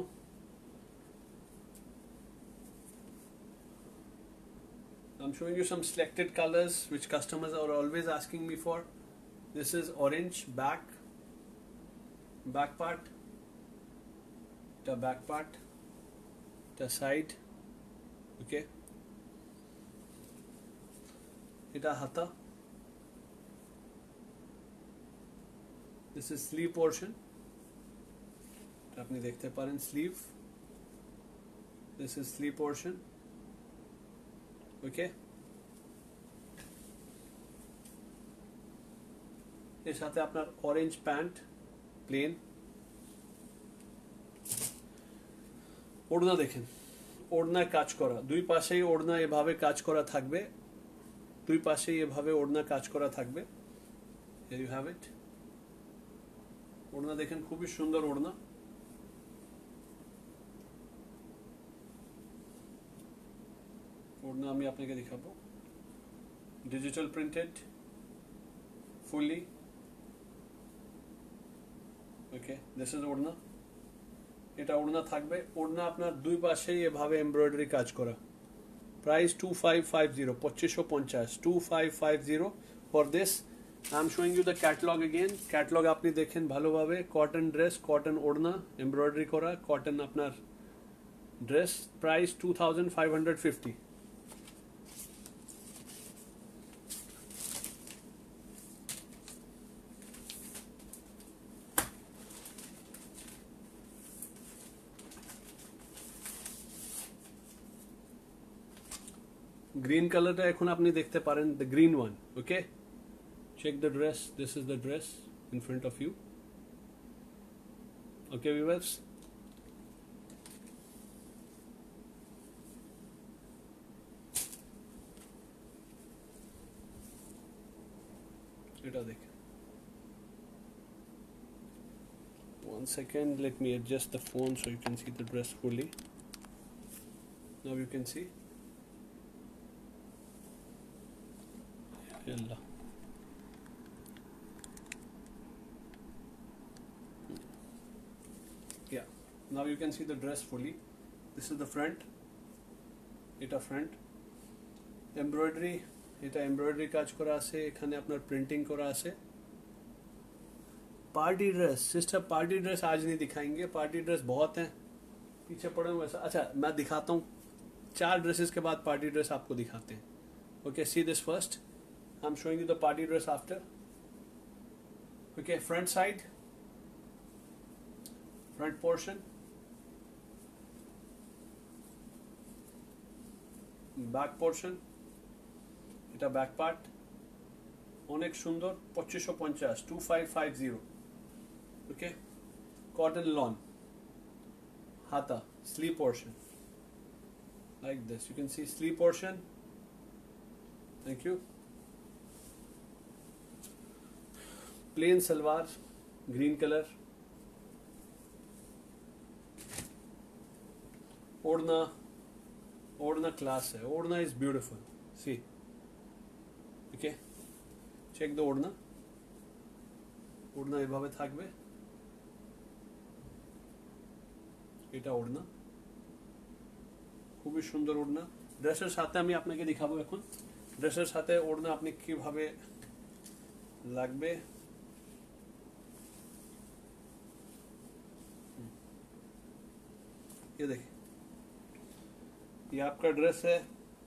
I'm showing you some selected colors which customers are always asking me for. This is orange back part, the back part, the side, okay, এটা হাতা, this is sleeve portion, আপনি দেখতে পারেন sleeve, this is sleeve portion, okay। এর সাথে আপনার orange pant plane. ওড়না দেখেন, ওড়নায় কাজ করা, দুই পাশেই ওড়না এভাবে কাজ করা থাকবে, দুই পাশেই এভাবে ওড়না কাজ করা থাকবে। here you have it, ওড়না দেখেন, খুবই সুন্দর ওড়না। ওড়না আমি আপনাকে দেখাবো, digital printed fully, okay, this is orna. এটা ওড়না থাকবে, ওড়না আপনার দুই পাশেই এভাবে এমব্রয়ডারি কাজ করা। Price 2550, 2550, 2550 for this I am showing you the catalogue again. Catalogue আপনি দেখেন ভালোভাবে। কটন ড্রেস, কটন ওড়না, এমব্রয়ডারি করা, কটন আপনার ড্রেস। প্রাইস 2550। গ্রিন কালারটা এখন আপনি দেখতে পারেন, the green one. Okay, check the dress. This is the dress in front of you. Okay viewers, এটা দেখেন। One second, let me adjust the phone so you can see the dress fully. Now you can see. Yalla. Yeah, now you can see the dress fully. This is the front. এটা front. Embroidery, এটা embroidery কাজ করা আছে, এখানে আপনার printing করা আছে। Party dress sister, party dress आज नहीं दिखाएंगे, पार्टी ड्रेस बहुत हैं, पीछे पड़े हुए। अच्छा मैं दिखाता हूँ, 4 ड्रेसेस के बाद पार्टी ड्रेस आपको दिखाते हैं। Okay, see this first, I am showing you the party dress after. Okay, front side, front portion, back portion, এটা ব্যাক পার্ট। অনেক সুন্দর, 2550, 2550। ওকে, কটন লন, হাতা, sleeve portion, like this. You can see sleeve portion. Thank you. Plain salwar, green colour. ওড়না, ওড়না class है, orna is beautiful. See, okay, check the orna. ওড়না এভাবে থাকবে, এটা ওড়না, খুবই সুন্দর ওড়না। ড্রেসের সাথে আমি আপনাকে দেখাবো এখন, ড্রেসের সাথে ওড়না আপনি কিভাবে লাগবে। ये देखिए, ये आपका ड्रेस है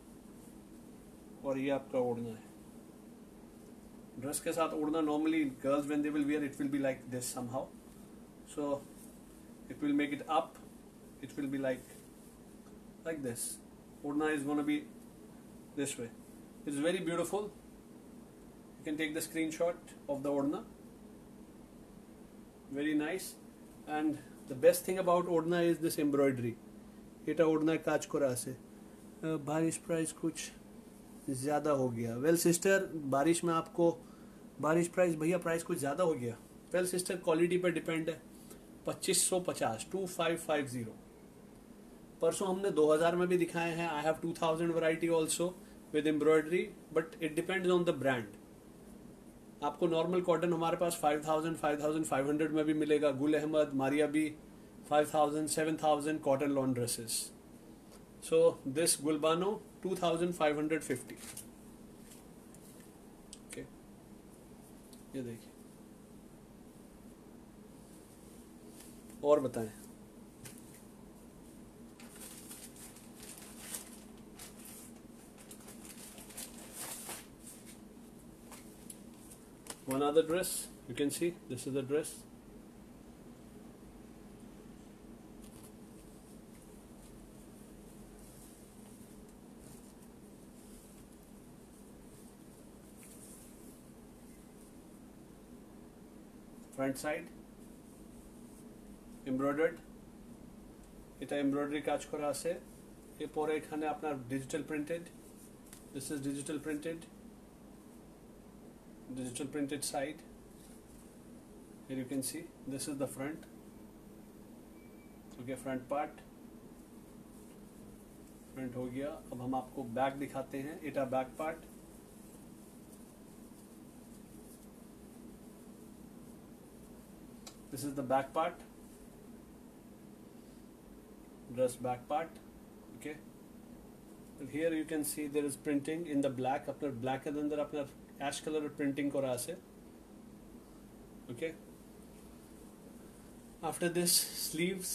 और ये आपका ओढ़ना है। ड्रेस के साथ ओढ़ना, normally girls when they will wear it will be like this somehow, so it will make it up, it will be like this. ओढ़ना is going to be this way. It's very beautiful. You can take the screenshot of the ओढ़ना, very nice. And the best thing about ओढ़ना is this embroidery. এটা ওড়নায় কাজ করা আছে। बारिश price कुछ ज़्यादा हो गया। वेल सिस्टर, बारिश में आपको बारिश प्राइस, भैया प्राइस कुछ ज़्यादा हो गया। वेल सिस्टर, क्वालिटी पर डिपेंड है। 2550, 2550। परसों हमने 2000 में भी दिखाए हैं। I have 2000 variety also with embroidery, but it depends on the brand. आपको नॉर्मल कॉटन हमारे पास 5000, 5500 में भी मिलेगा। Gul Ahmed, Maria B, 5000, 7000 cotton lawn dresses. So this Gulbano 2550. Okay, ये देखिए। और बताएं। One other dress, you can see this is the dress. Front side embroidered, এটা এমব্রয়ডারি কাজ করা আছে। এরপরে এখানে আপনার digital printed, this is digital printed, digital printed side. Here you can see this is the front. Okay, front part, front हो गया। अब हम आपको बैक दिखाते हैं। इटा back part, this is the back part, dress back part. Okay, And here you can see there is printing in the black. আপনার black এর अंदर আপনার ash color printing করা আছে. Okay. After this, sleeves.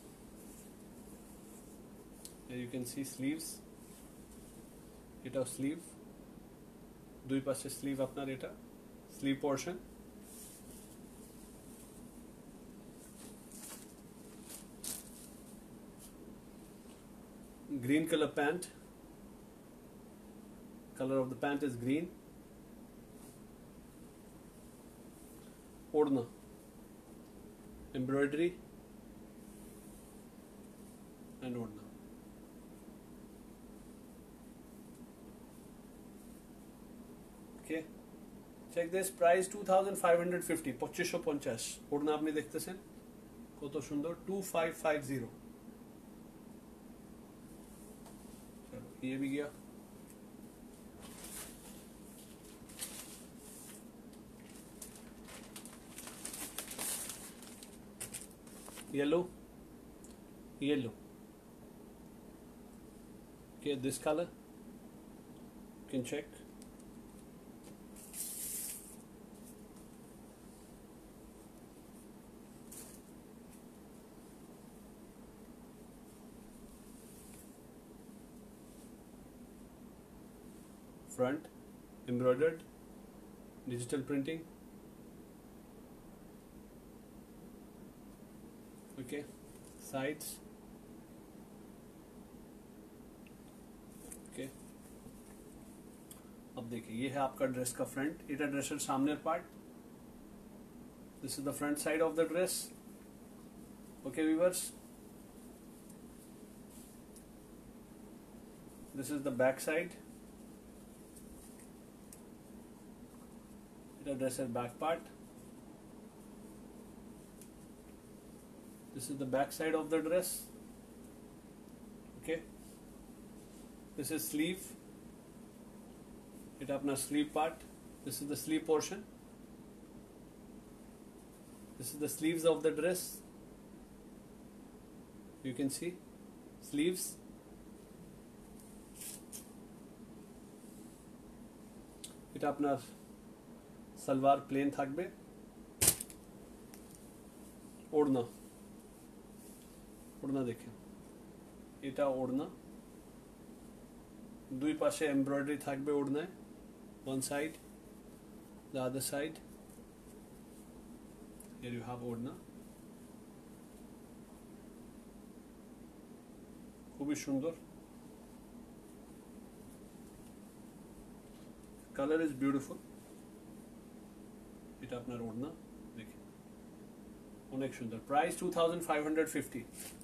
Here you can see sleeves. এটা sleeve. দুই পাশে sleeve আপনার এটা sleeve portion. Green color pant. Color of the pant is green. Odna. Embroidery and odna. Okay. Check this price 2550 2550 ওড়না আপনি দেখতেছেন কত সুন্দর 2550 चलो ये भी गया yellow okay this color you can check front embroidered digital printing okay sides okay अब देखिए ये है आपका ड्रेस का फ्रंट इटा ड्रेसर सामने part this is the front side of the dress okay viewers this is the back side the dresser back part this is the back side of the dress okay this is sleeve it apna sleeve part this is the sleeve portion this is the sleeves of the dress you can see sleeves it apnar salwar plain থাকবে ওড়না ওড়না দেখেন এটা ওড়না দুই পাশে embroidery থাকবে ওড়নায় one side the other side here you have ওড়না খুবই সুন্দর color is beautiful এটা আপনার ওড়না দেখেন অনেক সুন্দর price 2550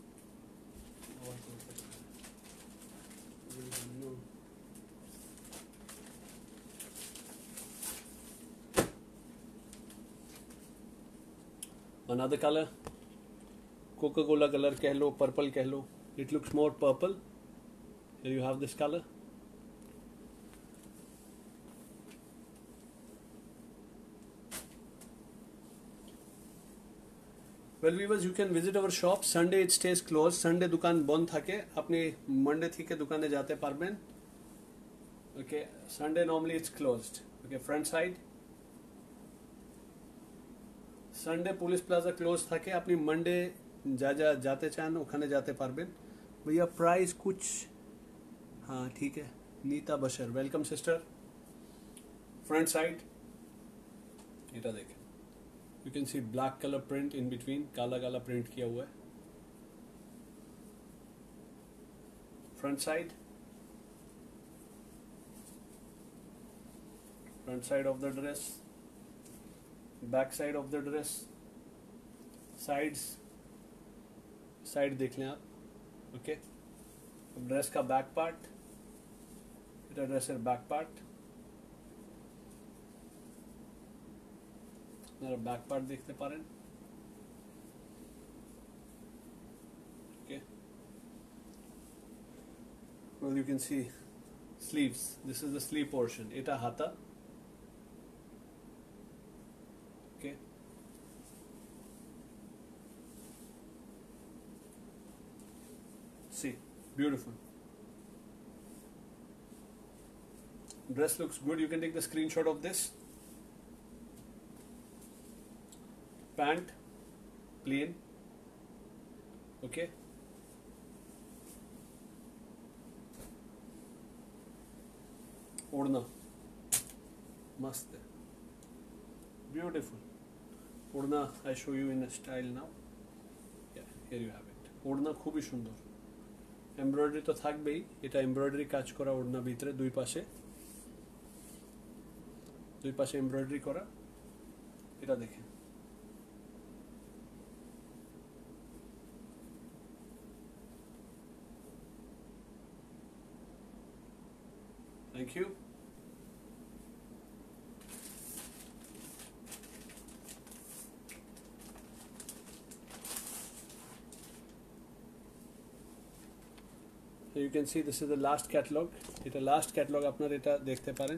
another color coca-cola color कह लो purple कह लो it looks more purple here you have this color well viewers you can visit our shop Sunday it stays closed Sunday दुकान बंद থাকে আপনি Monday থেকে দোকানে যেতে পারবেন okay Sunday normally it's closed okay front side Sunday police plaza close থাকে আপনি Monday जाते चान ওখানে যেতে পারবেন भैया प्राइस कुछ हाँ ठीक है Nita Bashar welcome sister front side এটা देखें you can see black color print in between काला काला print किया हुआ है front side of the dress back side of the dress side देख लें आप ओके ड्रेस का बैक पार्ट এটা ड्रेसের बैक पार्ट আপনারা ব্যাক পার্ট দেখতে পারেন okay well you can see sleeves this is the sleeve portion এটা হাতা okay see beautiful Dress looks good. You can take the screenshot of this. Pant, plain. Okay. Odna. Mast. Beautiful. Odna, I show you in a style now. Yeah, here you have it. Odna খুবই সুন্দর। Embroidery তো থাকবেই, এটা embroidery কাজ করা ওড়না ভিতরে দুই পাশে এমব্রয়ডারি করা। এটা দেখেন। Thank you. So you can see this is the last catalog. এটা last catalog আপনারা এটা দেখতে পারেন।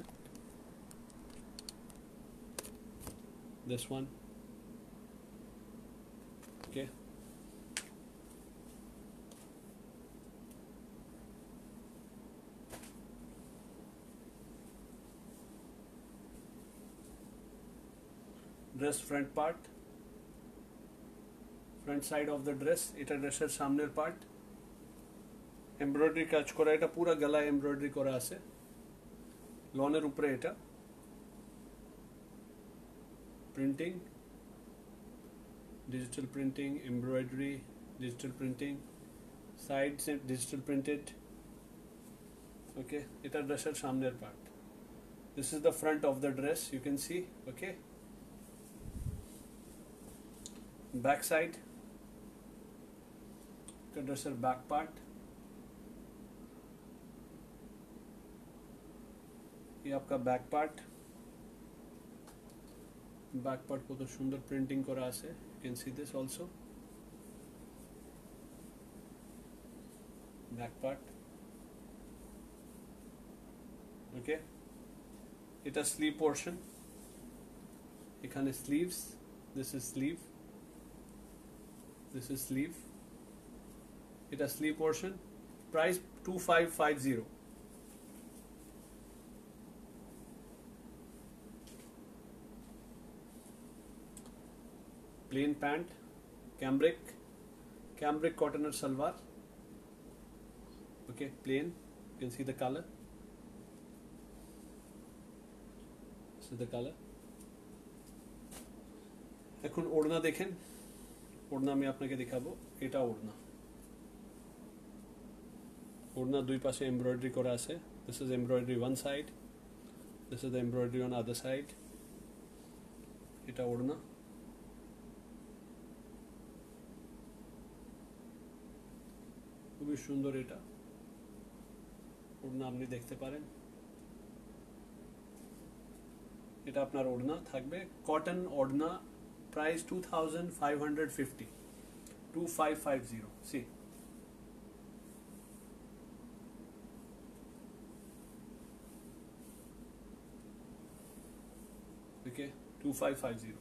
This one. Okay. Dress front part. Front side of the dress. এটা ড্রেসের সামনের পার্ট। এমব্রয়ডারি কাজ করা, এটা পুরো গলায় এমব্রয়ডারি করা আছে। লনের উপরে এটা printing, digital printing, embroidery, digital printing, sides digital printed. Okay, এটা ড্রেসের সামনের part. This is the front of the dress, you can see. Okay, back side, the dresser back part. ये आपका बैक पार्ट কত সুন্দর প্রিন্টিং করা আছে। You can see this also. Back part. Okay, এটা স্লিভ পোর্শন। এখানে sleeves, this is sleeve, this is sleeve. এটা sleeve portion. Price 2550। plain pant, cambric cotton or salwar. Okay, plain. You can see the color. This is the color. এখন ওড়না দেখেন। ওড়না আমি আপনাকে দেখাবো। এটা ওড়না। ওড়না দুই পাশে এমব্রয়ডারি করা আছে। This is embroidery one side. This is the embroidery on other side. এটা ওড়না। খুবই সুন্দর এটা ওড়না, আপনি দেখতে পারেন। এটা আপনার ওড়না থাকবে কটন ওড়না। প্রাইস 2550, 2550। C okay, 2550।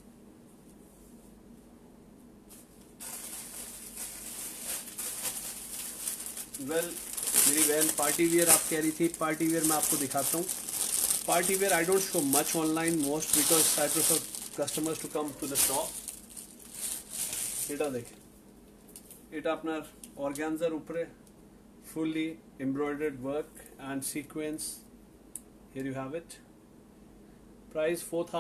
वेल, मेरी बहन पार्टी वेयर आप कह रही थी, पार्टी वेयर मैं आपको दिखाता हूँ। Party wear I don't show much online most because I prefer customers to come to the shop. এটা দেখেন, এটা আপনার অর্গানজার উপরে fully embroidered work and sequence. Here you have it. Price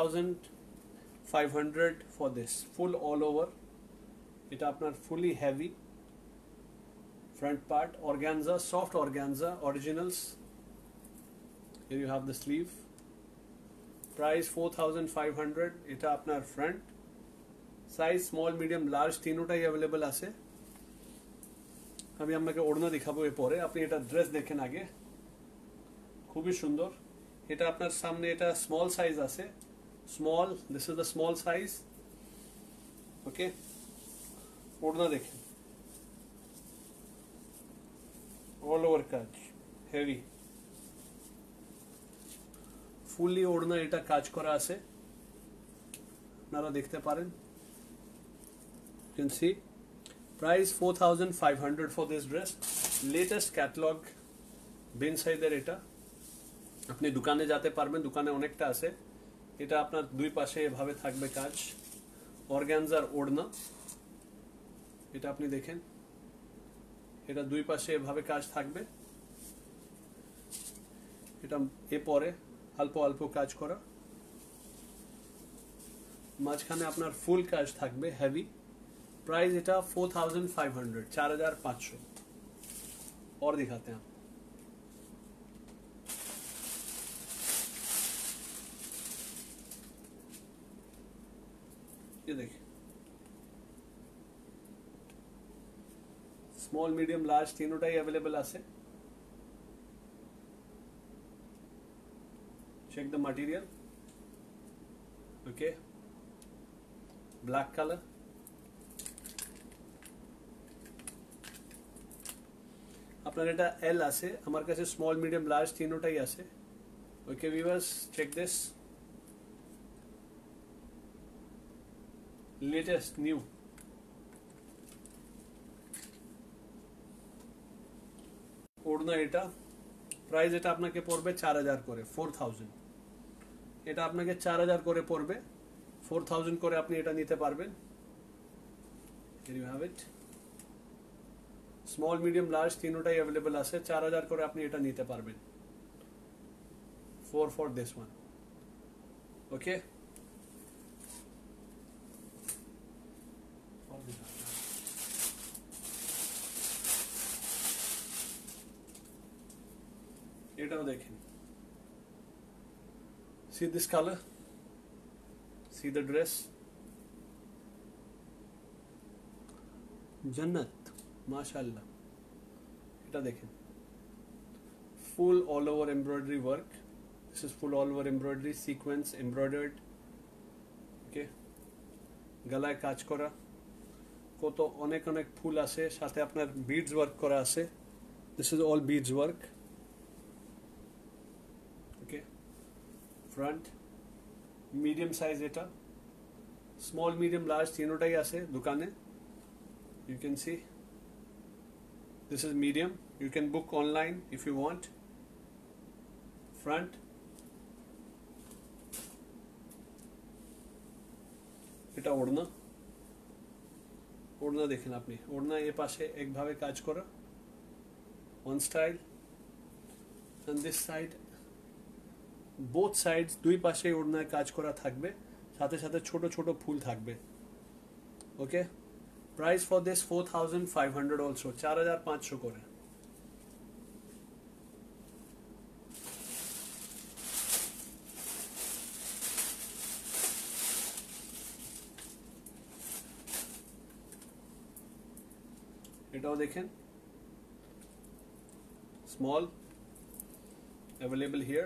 4500 for this full all over. এটা আপনার fully heavy front part organza, soft organza originals. Here you have the sleeve. Price 4500। এটা আপনার front size small medium large তিনটাই available আছে। আমি আপনাকে ওড়না দেখাবো এরপরে। আপনি এটা ড্রেস দেখেন আগে, খুবই সুন্দর। এটা আপনার সামনে এটা স্মল সাইজ আছে, small. This is the small size. Okay, ওড়না দেখেন, অল ওভার কাজ, হেভি ফুললি ওড়না এটা কাজ করা আছে, আপনারা দেখতে পারেন। You can see price 4500 for this dress. Latest catalog bin side এটা আপনি দোকানে যেতে পারবেন, দোকানে অনেকটা আছে। এটা আপনার দুই পাশে এভাবে থাকবে কাজ, অর্গানজার ওড়না। এটা আপনি দেখেন, এটা দুই পাশে এভাবে কাজ থাকবে। এটা এ পরে অল্প অল্প কাজ করা, মাঝখানে আপনার ফুল কাজ থাকবে হেভি। प्राइस এটা 4500, 4500। और दिखाते हैं, ये देखिए स्मॉल मीडियम लार्ज तीनोटाई अवेलेबल আছে। check the material, okay, black color। আপনার এটা এল আছে, আমার কাছে স্মল মিডিয়াম লার্জ তিনটাই আছে। Okay viewers, check this latest new. ওড়না এটা, প্রাইস এটা আপনাকে পড়বে 4000 করে, 4000। এটা আপনাকে 4000 করে পড়বে, 4000 করে আপনি এটা নিতে পারবেন। here you have it, small medium large তিনটাই अवेलेबल আছে, 4000 করে আপনি এটা নিতে পারবেন। 4 for this one, okay। এটাও দেখেন, see this color, see the dress, जन्नत माशाल्लाह। এটা দেখেন, full all over embroidery work. This is full all over embroidery, sequence embroidered, okay. গলায় কাজ করা, কত অনেক অনেক ফুল আছে, সাথে আপনার বিডস ওয়ার্ক করা আছে। This is all beads work, okay. Front medium size, এটা স্মল মিডিয়াম লার্জ তিনটাই আছে দোকানে। You can see this is medium, you can book online if you want। front এটা ওড়না, ওড়না দেখেন আপনি, ওড়না এ পাশে একভাবে কাজ করা, one style, and this side, both sides দুই পাশে ওড়নায় কাজ করা থাকবে, সাথে সাথে ছোট ছোট ফুল থাকবে, okay. Price for this 4500 also, 4500 করে। এটাও দেখেন, small available here,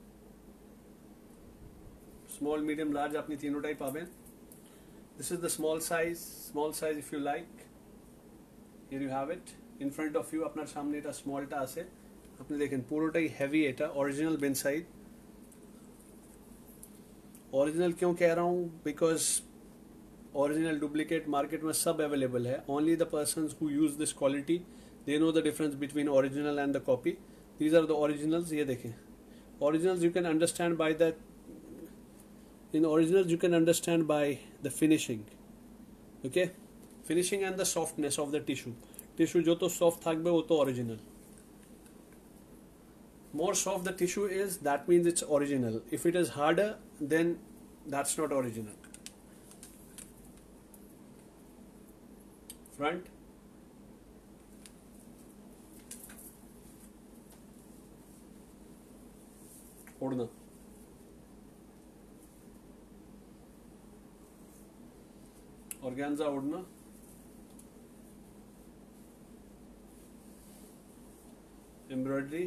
small medium large আপনি তিনটাই পাবেন। This is the small size if you like। Here you have it in front of you, আপনার সামনে এটা স্মলটা আছে, আপনি দেখেন পুরোটাই হেভি। এটা ओरिजिनल बिन साइड, ओरिजिनल क्यों कह रहा हूँ, बिकॉज ओरिजिनल डुप्लीकेट मार्केट में सब अवेलेबल है। Only the persons who use this quality they know the difference between original and the copy. These are the originals. ये देखें, originals you can understand by the, in originals you can understand by the finishing, okay, finishing and the softness of the tissue যত soft থাকবে তত original। more soft the tissue is, that means it's original। if it is harder, then that's not original। front ओढ़ना, organza ओढ़ना, embroidery.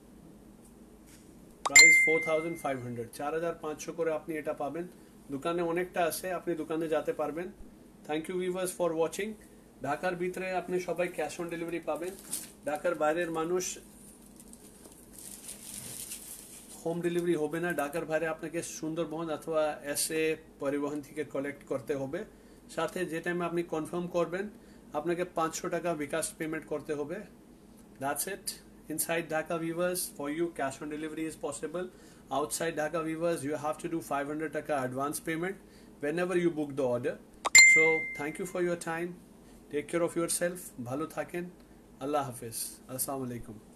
Price 4500, 4500 করে আপনি এটা পাবেন। দোকানে অনেকটা আছে, আপনি দোকানে যেতে পারবেন। Thank you viewers for watching. ঢাকার ভিতরে আপনি সবাই ক্যাশ অন ডেলিভারি পাবেন। ঢাকার বাইরের মানুষ হোম ডেলিভারি হবে না। ঢাকার বাইরে আপনাকে সুন্দরবন অথবা এসএ পরিবহন থেকে কালেক্ট করতে হবে। সাথে যে টাইমে আপনি কনফার্ম করবেন আপনাকে 500 টাকা বিকাশ পেমেন্ট করতে হবে। That's it. Inside Dhaka viewers, for you cash on delivery is possible. Outside Dhaka viewers, you have to do 500 taka advance payment whenever you book the order. So thank you for your time. Take care of yourself. Bhalo thaken. Allah Hafiz. Assalamu alaikum.